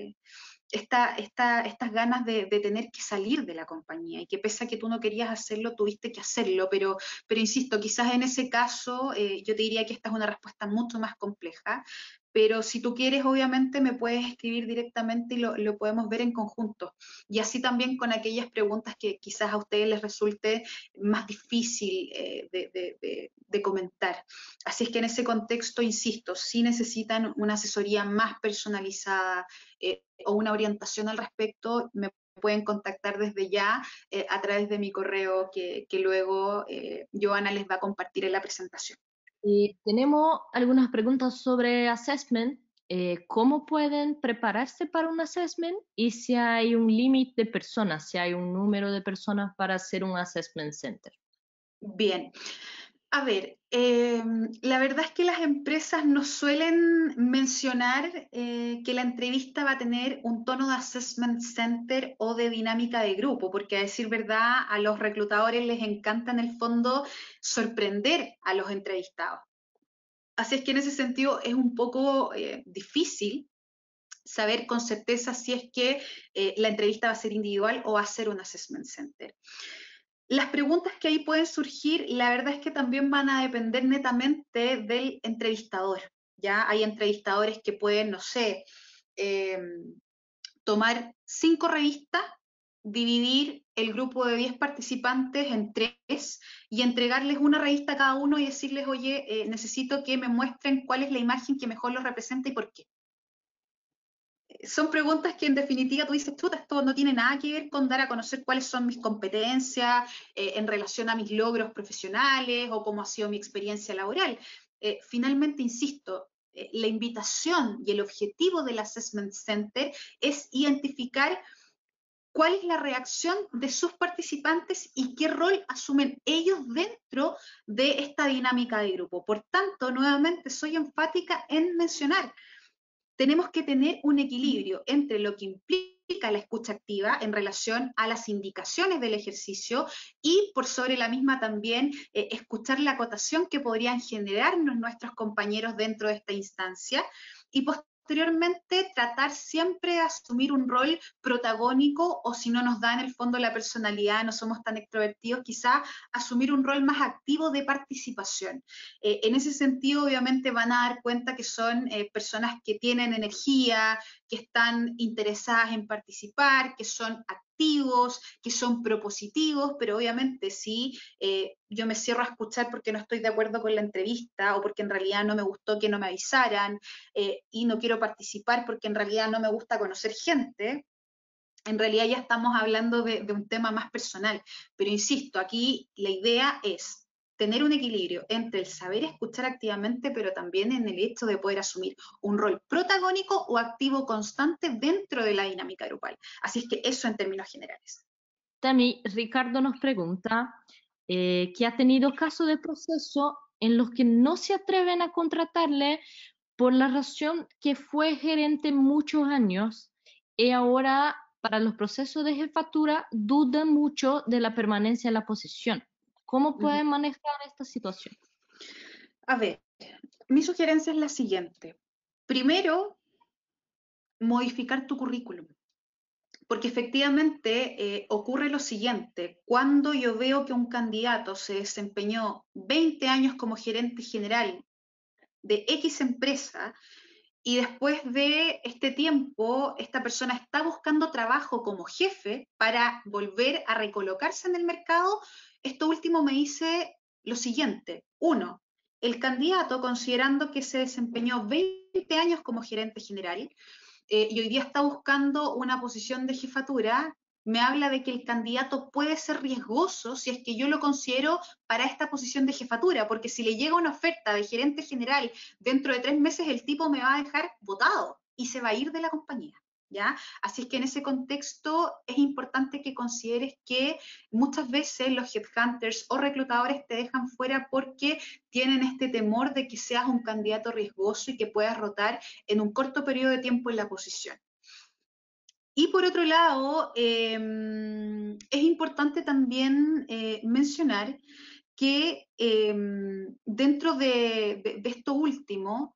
estas ganas de tener que salir de la compañía y que pese a que tú no querías hacerlo, tuviste que hacerlo, pero insisto, quizás en ese caso yo te diría que esta es una respuesta mucho más compleja, pero si tú quieres, obviamente me puedes escribir directamente y lo podemos ver en conjunto. Y así también con aquellas preguntas que quizás a ustedes les resulte más difícil de comentar. Así es que en ese contexto, insisto, si necesitan una asesoría más personalizada, o una orientación al respecto, me pueden contactar desde ya a través de mi correo que luego Joana les va a compartir en la presentación. Tenemos algunas preguntas sobre assessment. ¿Cómo pueden prepararse para un assessment? Y si hay un límite de personas, si hay un número de personas para hacer un assessment center. Bien. A ver, la verdad es que las empresas no suelen mencionar que la entrevista va a tener un tono de assessment center o de dinámica de grupo, porque a decir verdad, a los reclutadores les encanta en el fondo sorprender a los entrevistados. Así es que en ese sentido es un poco difícil saber con certeza si es que la entrevista va a ser individual o va a ser un assessment center. Las preguntas que ahí pueden surgir, la verdad es que también van a depender netamente del entrevistador. ¿Ya? Hay entrevistadores que pueden, no sé, eh, tomar 5 revistas, dividir el grupo de 10 participantes en 3 y entregarles una revista a cada uno y decirles, oye, necesito que me muestren cuál es la imagen que mejor los representa y por qué. Son preguntas que en definitiva tú dices, chuta, esto no tiene nada que ver con dar a conocer cuáles son mis competencias en relación a mis logros profesionales o cómo ha sido mi experiencia laboral. Finalmente, insisto, la invitación y el objetivo del Assessment Center es identificar cuál es la reacción de sus participantes y qué rol asumen ellos dentro de esta dinámica de grupo. Por tanto, nuevamente soy enfática en mencionar, tenemos que tener un equilibrio entre lo que implica la escucha activa en relación a las indicaciones del ejercicio y por sobre la misma también escuchar la acotación que podrían generarnos nuestros compañeros dentro de esta instancia y posteriormente tratar siempre de asumir un rol protagónico o si no nos da en el fondo la personalidad, no somos tan extrovertidos, quizá asumir un rol más activo de participación. En ese sentido, obviamente van a dar cuenta que son personas que tienen energía, que están interesadas en participar, que son activos, que son propositivos, pero obviamente si yo me cierro a escuchar porque no estoy de acuerdo con la entrevista o porque en realidad no me gustó que no me avisaran y no quiero participar porque en realidad no me gusta conocer gente, en realidad ya estamos hablando de un tema más personal. Pero insisto, aquí la idea es tener un equilibrio entre el saber escuchar activamente, pero también en el hecho de poder asumir un rol protagónico o activo constante dentro de la dinámica grupal. Así es que eso en términos generales. También Ricardo nos pregunta que ha tenido casos de proceso en los que no se atreven a contratarle por la razón que fue gerente muchos años y ahora para los procesos de jefatura duda mucho de la permanencia en la posición. ¿Cómo pueden manejar esta situación? A ver, mi sugerencia es la siguiente. Primero, modificar tu currículum. Porque efectivamente ocurre lo siguiente, cuando yo veo que un candidato se desempeñó 20 años como gerente general de X empresa y después de este tiempo esta persona está buscando trabajo como jefe para volver a recolocarse en el mercado, esto último me dice lo siguiente. Uno, el candidato, considerando que se desempeñó 20 años como gerente general, y hoy día está buscando una posición de jefatura, me habla de que el candidato puede ser riesgoso si es que yo lo considero para esta posición de jefatura, porque si le llega una oferta de gerente general dentro de 3 meses, el tipo me va a dejar botado y se va a ir de la compañía. ¿Ya? Así es que en ese contexto es importante que consideres que muchas veces los headhunters o reclutadores te dejan fuera porque tienen este temor de que seas un candidato riesgoso y que puedas rotar en un corto periodo de tiempo en la posición. Y por otro lado, es importante también mencionar que dentro de esto último,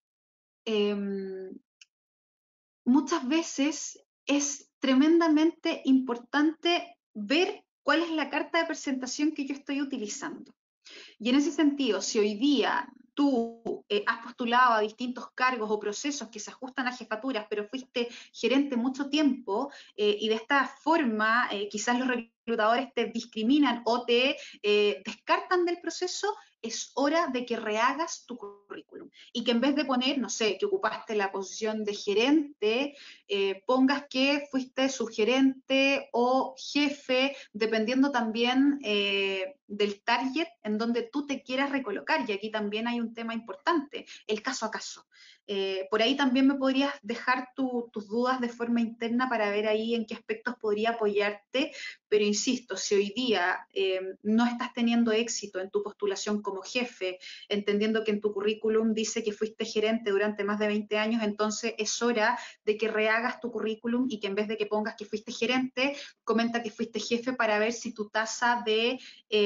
muchas veces es tremendamente importante ver cuál es la carta de presentación que yo estoy utilizando. Y en ese sentido, si hoy día tú has postulado a distintos cargos o procesos que se ajustan a jefaturas, pero fuiste gerente mucho tiempo y de esta forma quizás los reclutadores te discriminan o te descartan del proceso, es hora de que rehagas tu currículum. y que en vez de poner, no sé, que ocupaste la posición de gerente, pongas que fuiste subgerente o jefe, dependiendo también del target en donde tú te quieras recolocar. Y aquí también hay un tema importante, el caso a caso. Por ahí también me podrías dejar tus dudas de forma interna para ver ahí en qué aspectos podría apoyarte, pero insisto, si hoy día no estás teniendo éxito en tu postulación como jefe, entendiendo que en tu currículum dice que fuiste gerente durante más de 20 años, entonces es hora de que rehagas tu currículum y que en vez de que pongas que fuiste gerente, comenta que fuiste jefe para ver si tu tasa de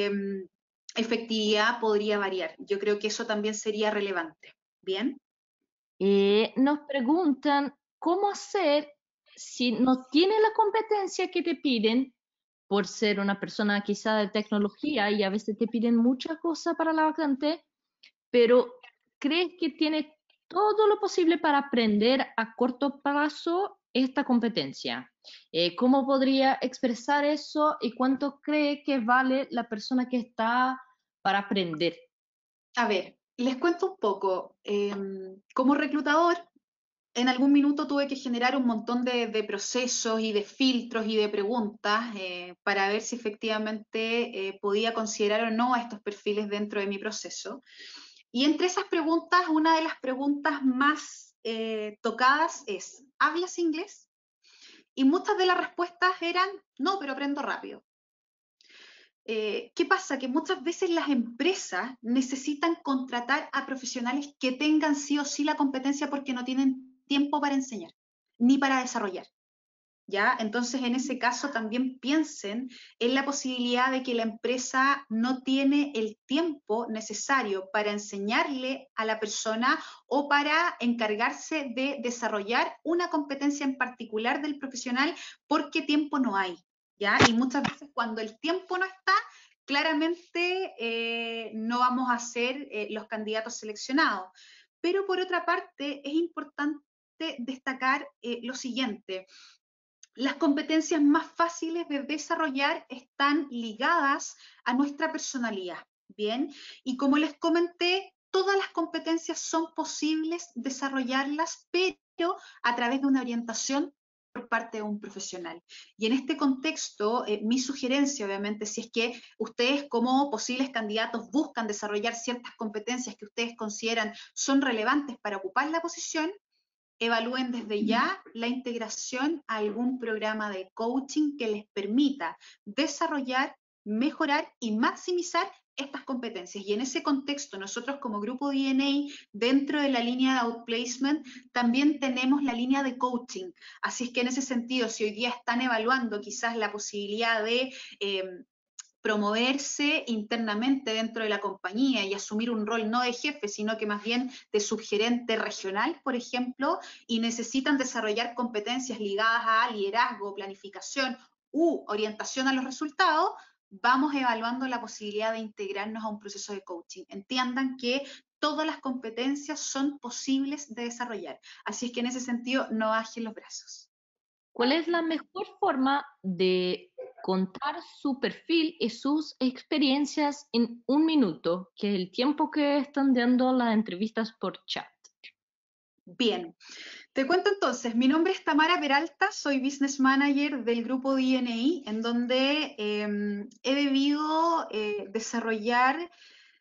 efectividad podría variar. Yo creo que eso también sería relevante. ¿Bien? Nos preguntan cómo hacer si no tienes la competencia que te piden por ser una persona quizá de tecnología y a veces te piden muchas cosas para la vacante, pero crees que tienes todo lo posible para aprender a corto plazo esta competencia. ¿Cómo podría expresar eso y cuánto cree que vale la persona que está para aprender? A ver, les cuento un poco. Como reclutador, en algún minuto tuve que generar un montón de procesos y de filtros y de preguntas para ver si efectivamente podía considerar o no a estos perfiles dentro de mi proceso. Y entre esas preguntas, una de las preguntas más tocadas es, ¿hablas inglés? Y muchas de las respuestas eran, no, pero aprendo rápido. ¿Qué pasa? Que muchas veces las empresas necesitan contratar a profesionales que tengan sí o sí la competencia porque no tienen tiempo para enseñar, ni para desarrollar. ¿Ya? Entonces, en ese caso, también piensen en la posibilidad de que la empresa no tiene el tiempo necesario para enseñarle a la persona o para encargarse de desarrollar una competencia en particular del profesional porque tiempo no hay. ¿Ya? Y muchas veces cuando el tiempo no está, claramente no vamos a ser los candidatos seleccionados. Pero por otra parte, es importante destacar lo siguiente. Las competencias más fáciles de desarrollar están ligadas a nuestra personalidad, ¿bien? Y como les comenté, todas las competencias son posibles desarrollarlas, pero a través de una orientación por parte de un profesional. Y en este contexto, mi sugerencia, obviamente, si es que ustedes como posibles candidatos buscan desarrollar ciertas competencias que ustedes consideran son relevantes para ocupar la posición, evalúen desde ya la integración a algún programa de coaching que les permita desarrollar, mejorar y maximizar estas competencias. Y en ese contexto, nosotros como grupo DNA, dentro de la línea de outplacement, también tenemos la línea de coaching. Así es que en ese sentido, si hoy día están evaluando quizás la posibilidad de promoverse internamente dentro de la compañía y asumir un rol no de jefe, sino que más bien de subgerente regional, por ejemplo, y necesitan desarrollar competencias ligadas a liderazgo, planificación u orientación a los resultados, vamos evaluando la posibilidad de integrarnos a un proceso de coaching. Entiendan que todas las competencias son posibles de desarrollar. Así es que en ese sentido, no bajen los brazos. ¿Cuál es la mejor forma de contar su perfil y sus experiencias en un minuto, que es el tiempo que están dando las entrevistas por chat? Bien, te cuento entonces, mi nombre es Tamara Peralta, soy Business Manager del grupo DNA, en donde he debido desarrollar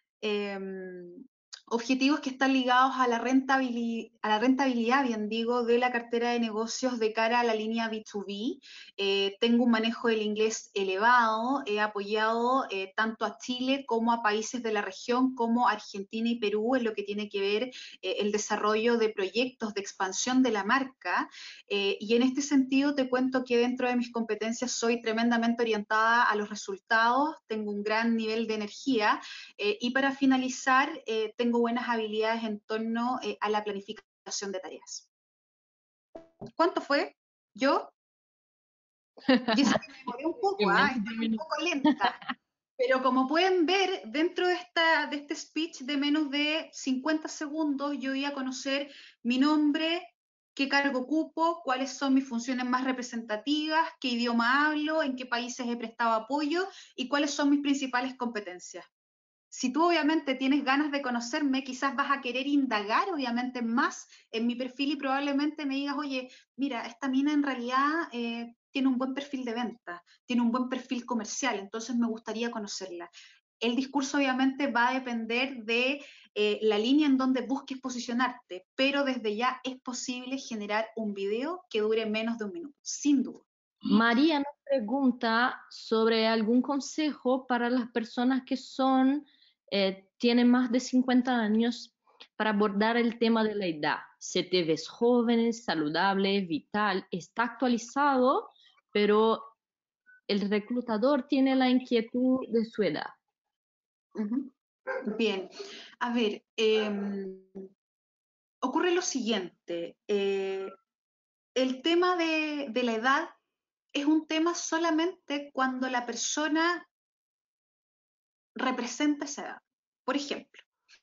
objetivos que están ligados a la rentabilidad, bien digo, de la cartera de negocios de cara a la línea B2B. Tengo un manejo del inglés elevado, he apoyado tanto a Chile como a países de la región como Argentina y Perú en lo que tiene que ver el desarrollo de proyectos de expansión de la marca. Y en este sentido te cuento que dentro de mis competencias soy tremendamente orientada a los resultados, tengo un gran nivel de energía y para finalizar, tengo buenas habilidades en torno a la planificación de tareas. ¿Cuánto fue? Yo, y eso que me demoré un poco, En menos de un estoy un minuto. poco lenta. Pero como pueden ver, dentro de este speech de menos de 50 segundos, yo iba a conocer mi nombre, qué cargo ocupo, cuáles son mis funciones más representativas, qué idioma hablo, en qué países he prestado apoyo y cuáles son mis principales competencias. Si tú obviamente tienes ganas de conocerme, quizás vas a querer indagar obviamente más en mi perfil y probablemente me digas, oye, mira, esta mina en realidad tiene un buen perfil de venta, tiene un buen perfil comercial, entonces me gustaría conocerla. El discurso obviamente va a depender de la línea en donde busques posicionarte, pero desde ya es posible generar un video que dure menos de un minuto, sin duda. María nos pregunta sobre algún consejo para las personas que tienen más de 50 años para abordar el tema de la edad. Se te ves joven, saludable, vital, está actualizado, pero el reclutador tiene la inquietud de su edad. Bien, a ver, ocurre lo siguiente, el tema de la edad es un tema solamente cuando la persona representa esa edad. Por ejemplo,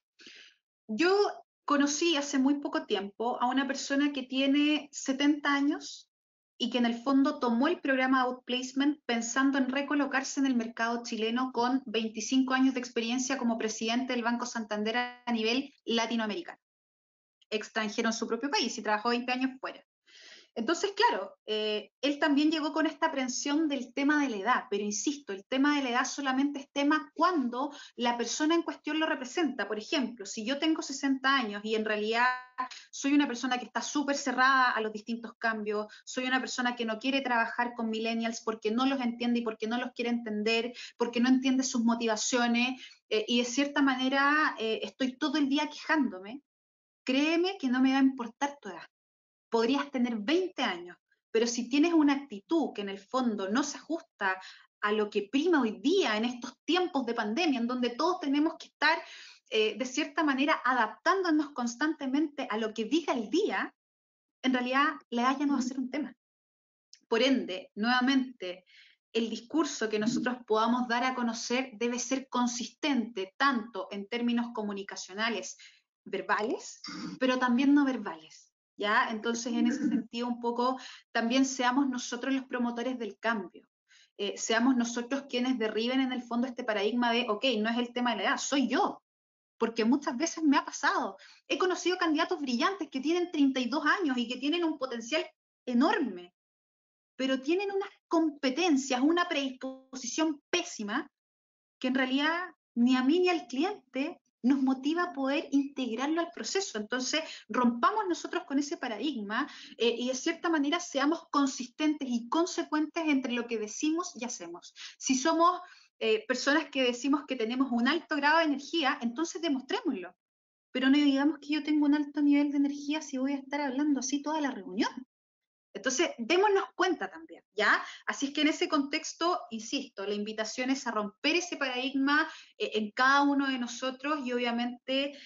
yo conocí hace muy poco tiempo a una persona que tiene 70 años y que en el fondo tomó el programa Outplacement pensando en recolocarse en el mercado chileno con 25 años de experiencia como presidente del Banco Santander a nivel latinoamericano, extranjero en su propio país y trabajó 20 años fuera. Entonces, claro, él también llegó con esta aprensión del tema de la edad, pero insisto, el tema de la edad solamente es tema cuando la persona en cuestión lo representa. Por ejemplo, si yo tengo 60 años y en realidad soy una persona que está súper cerrada a los distintos cambios, soy una persona que no quiere trabajar con millennials porque no los entiende y porque no los quiere entender, porque no entiende sus motivaciones y de cierta manera estoy todo el día quejándome, créeme que no me va a importar tu edad. Podrías tener 20 años, pero si tienes una actitud que en el fondo no se ajusta a lo que prima hoy día en estos tiempos de pandemia, en donde todos tenemos que estar de cierta manera adaptándonos constantemente a lo que diga el día, en realidad la edad ya no va a ser un tema. Por ende, nuevamente, el discurso que nosotros podamos dar a conocer debe ser consistente, tanto en términos comunicacionales, verbales, pero también no verbales. ¿Ya? Entonces, en ese sentido, un poco, también seamos nosotros los promotores del cambio. Seamos nosotros quienes derriben en el fondo este paradigma de, ok, no es el tema de la edad, soy yo, porque muchas veces me ha pasado. He conocido candidatos brillantes que tienen 32 años y que tienen un potencial enorme, pero tienen unas competencias, una predisposición pésima que en realidad ni a mí ni al cliente nos motiva a poder integrarlo al proceso. Entonces, rompamos nosotros con ese paradigma y de cierta manera seamos consistentes y consecuentes entre lo que decimos y hacemos. Si somos personas que decimos que tenemos un alto grado de energía, entonces demostrémoslo. Pero no digamos que yo tengo un alto nivel de energía si voy a estar hablando así toda la reunión. Entonces, démonos cuenta también, ¿ya? Así es que en ese contexto, insisto, la invitación es a romper ese paradigma en cada uno de nosotros y obviamente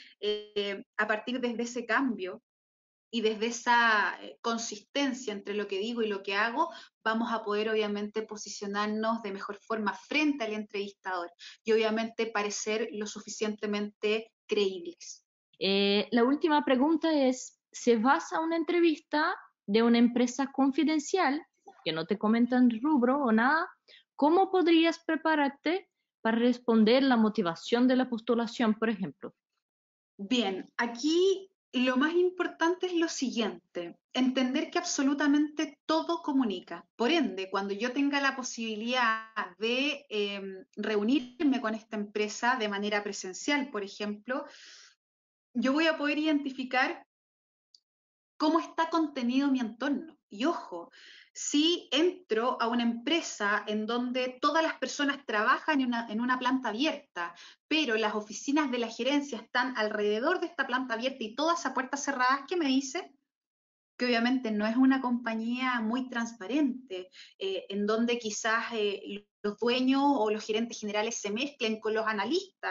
a partir desde ese cambio y desde esa consistencia entre lo que digo y lo que hago, vamos a poder obviamente posicionarnos de mejor forma frente al entrevistador y obviamente parecer lo suficientemente creíbles. La última pregunta es, si vas a una entrevista de una empresa confidencial, que no te comentan rubro o nada, ¿cómo podrías prepararte para responder la motivación de la postulación, por ejemplo? Bien, aquí lo más importante es lo siguiente, entender que absolutamente todo comunica. Por ende, cuando yo tenga la posibilidad de reunirme con esta empresa de manera presencial, por ejemplo, yo voy a poder identificar cómo está contenido mi entorno. Y ojo, si entro a una empresa en donde todas las personas trabajan en una planta abierta, pero las oficinas de la gerencia están alrededor de esta planta abierta y todas a puertas cerradas, ¿qué me dice? Que obviamente no es una compañía muy transparente, en donde quizás los dueños o los gerentes generales se mezclen con los analistas.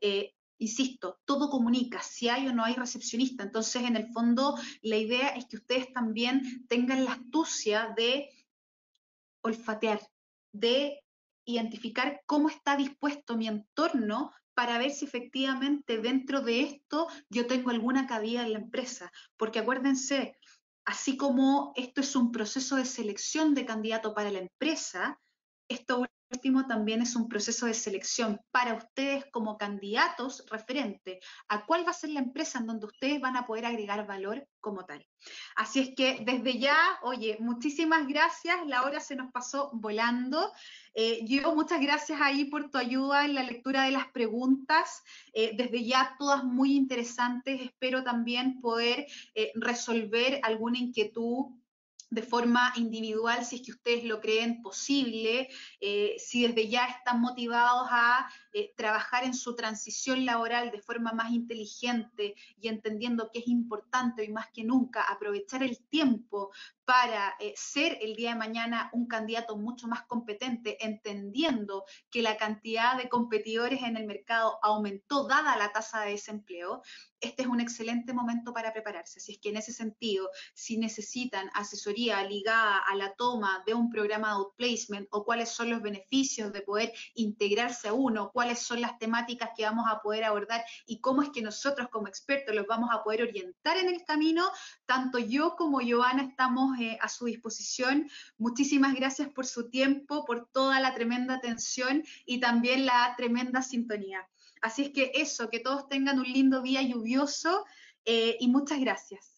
Insisto, todo comunica, si hay o no hay recepcionista. Entonces, en el fondo, la idea es que ustedes también tengan la astucia de olfatear, de identificar cómo está dispuesto mi entorno para ver si efectivamente dentro de esto yo tengo alguna cabida en la empresa. Porque acuérdense, así como esto es un proceso de selección de candidato para la empresa, Esto último también es un proceso de selección para ustedes como candidatos referente a cuál va a ser la empresa en donde ustedes van a poder agregar valor como tal. Así es que desde ya, oye, muchísimas gracias, la hora se nos pasó volando. Yo muchas gracias ahí por tu ayuda en la lectura de las preguntas, desde ya todas muy interesantes, espero también poder resolver alguna inquietud de forma individual, si es que ustedes lo creen posible, si desde ya están motivados a trabajar en su transición laboral de forma más inteligente y entendiendo que es importante hoy más que nunca aprovechar el tiempo para ser el día de mañana un candidato mucho más competente, entendiendo que la cantidad de competidores en el mercado aumentó dada la tasa de desempleo, este es un excelente momento para prepararse. Así es que en ese sentido, si necesitan asesoría ligada a la toma de un programa de outplacement o cuáles son los beneficios de poder integrarse a uno, cuáles son las temáticas que vamos a poder abordar y cómo es que nosotros como expertos los vamos a poder orientar en el camino, tanto yo como Joana estamos a su disposición. Muchísimas gracias por su tiempo, por toda la tremenda atención y también la tremenda sintonía. Así es que eso, que todos tengan un lindo día lluvioso y muchas gracias.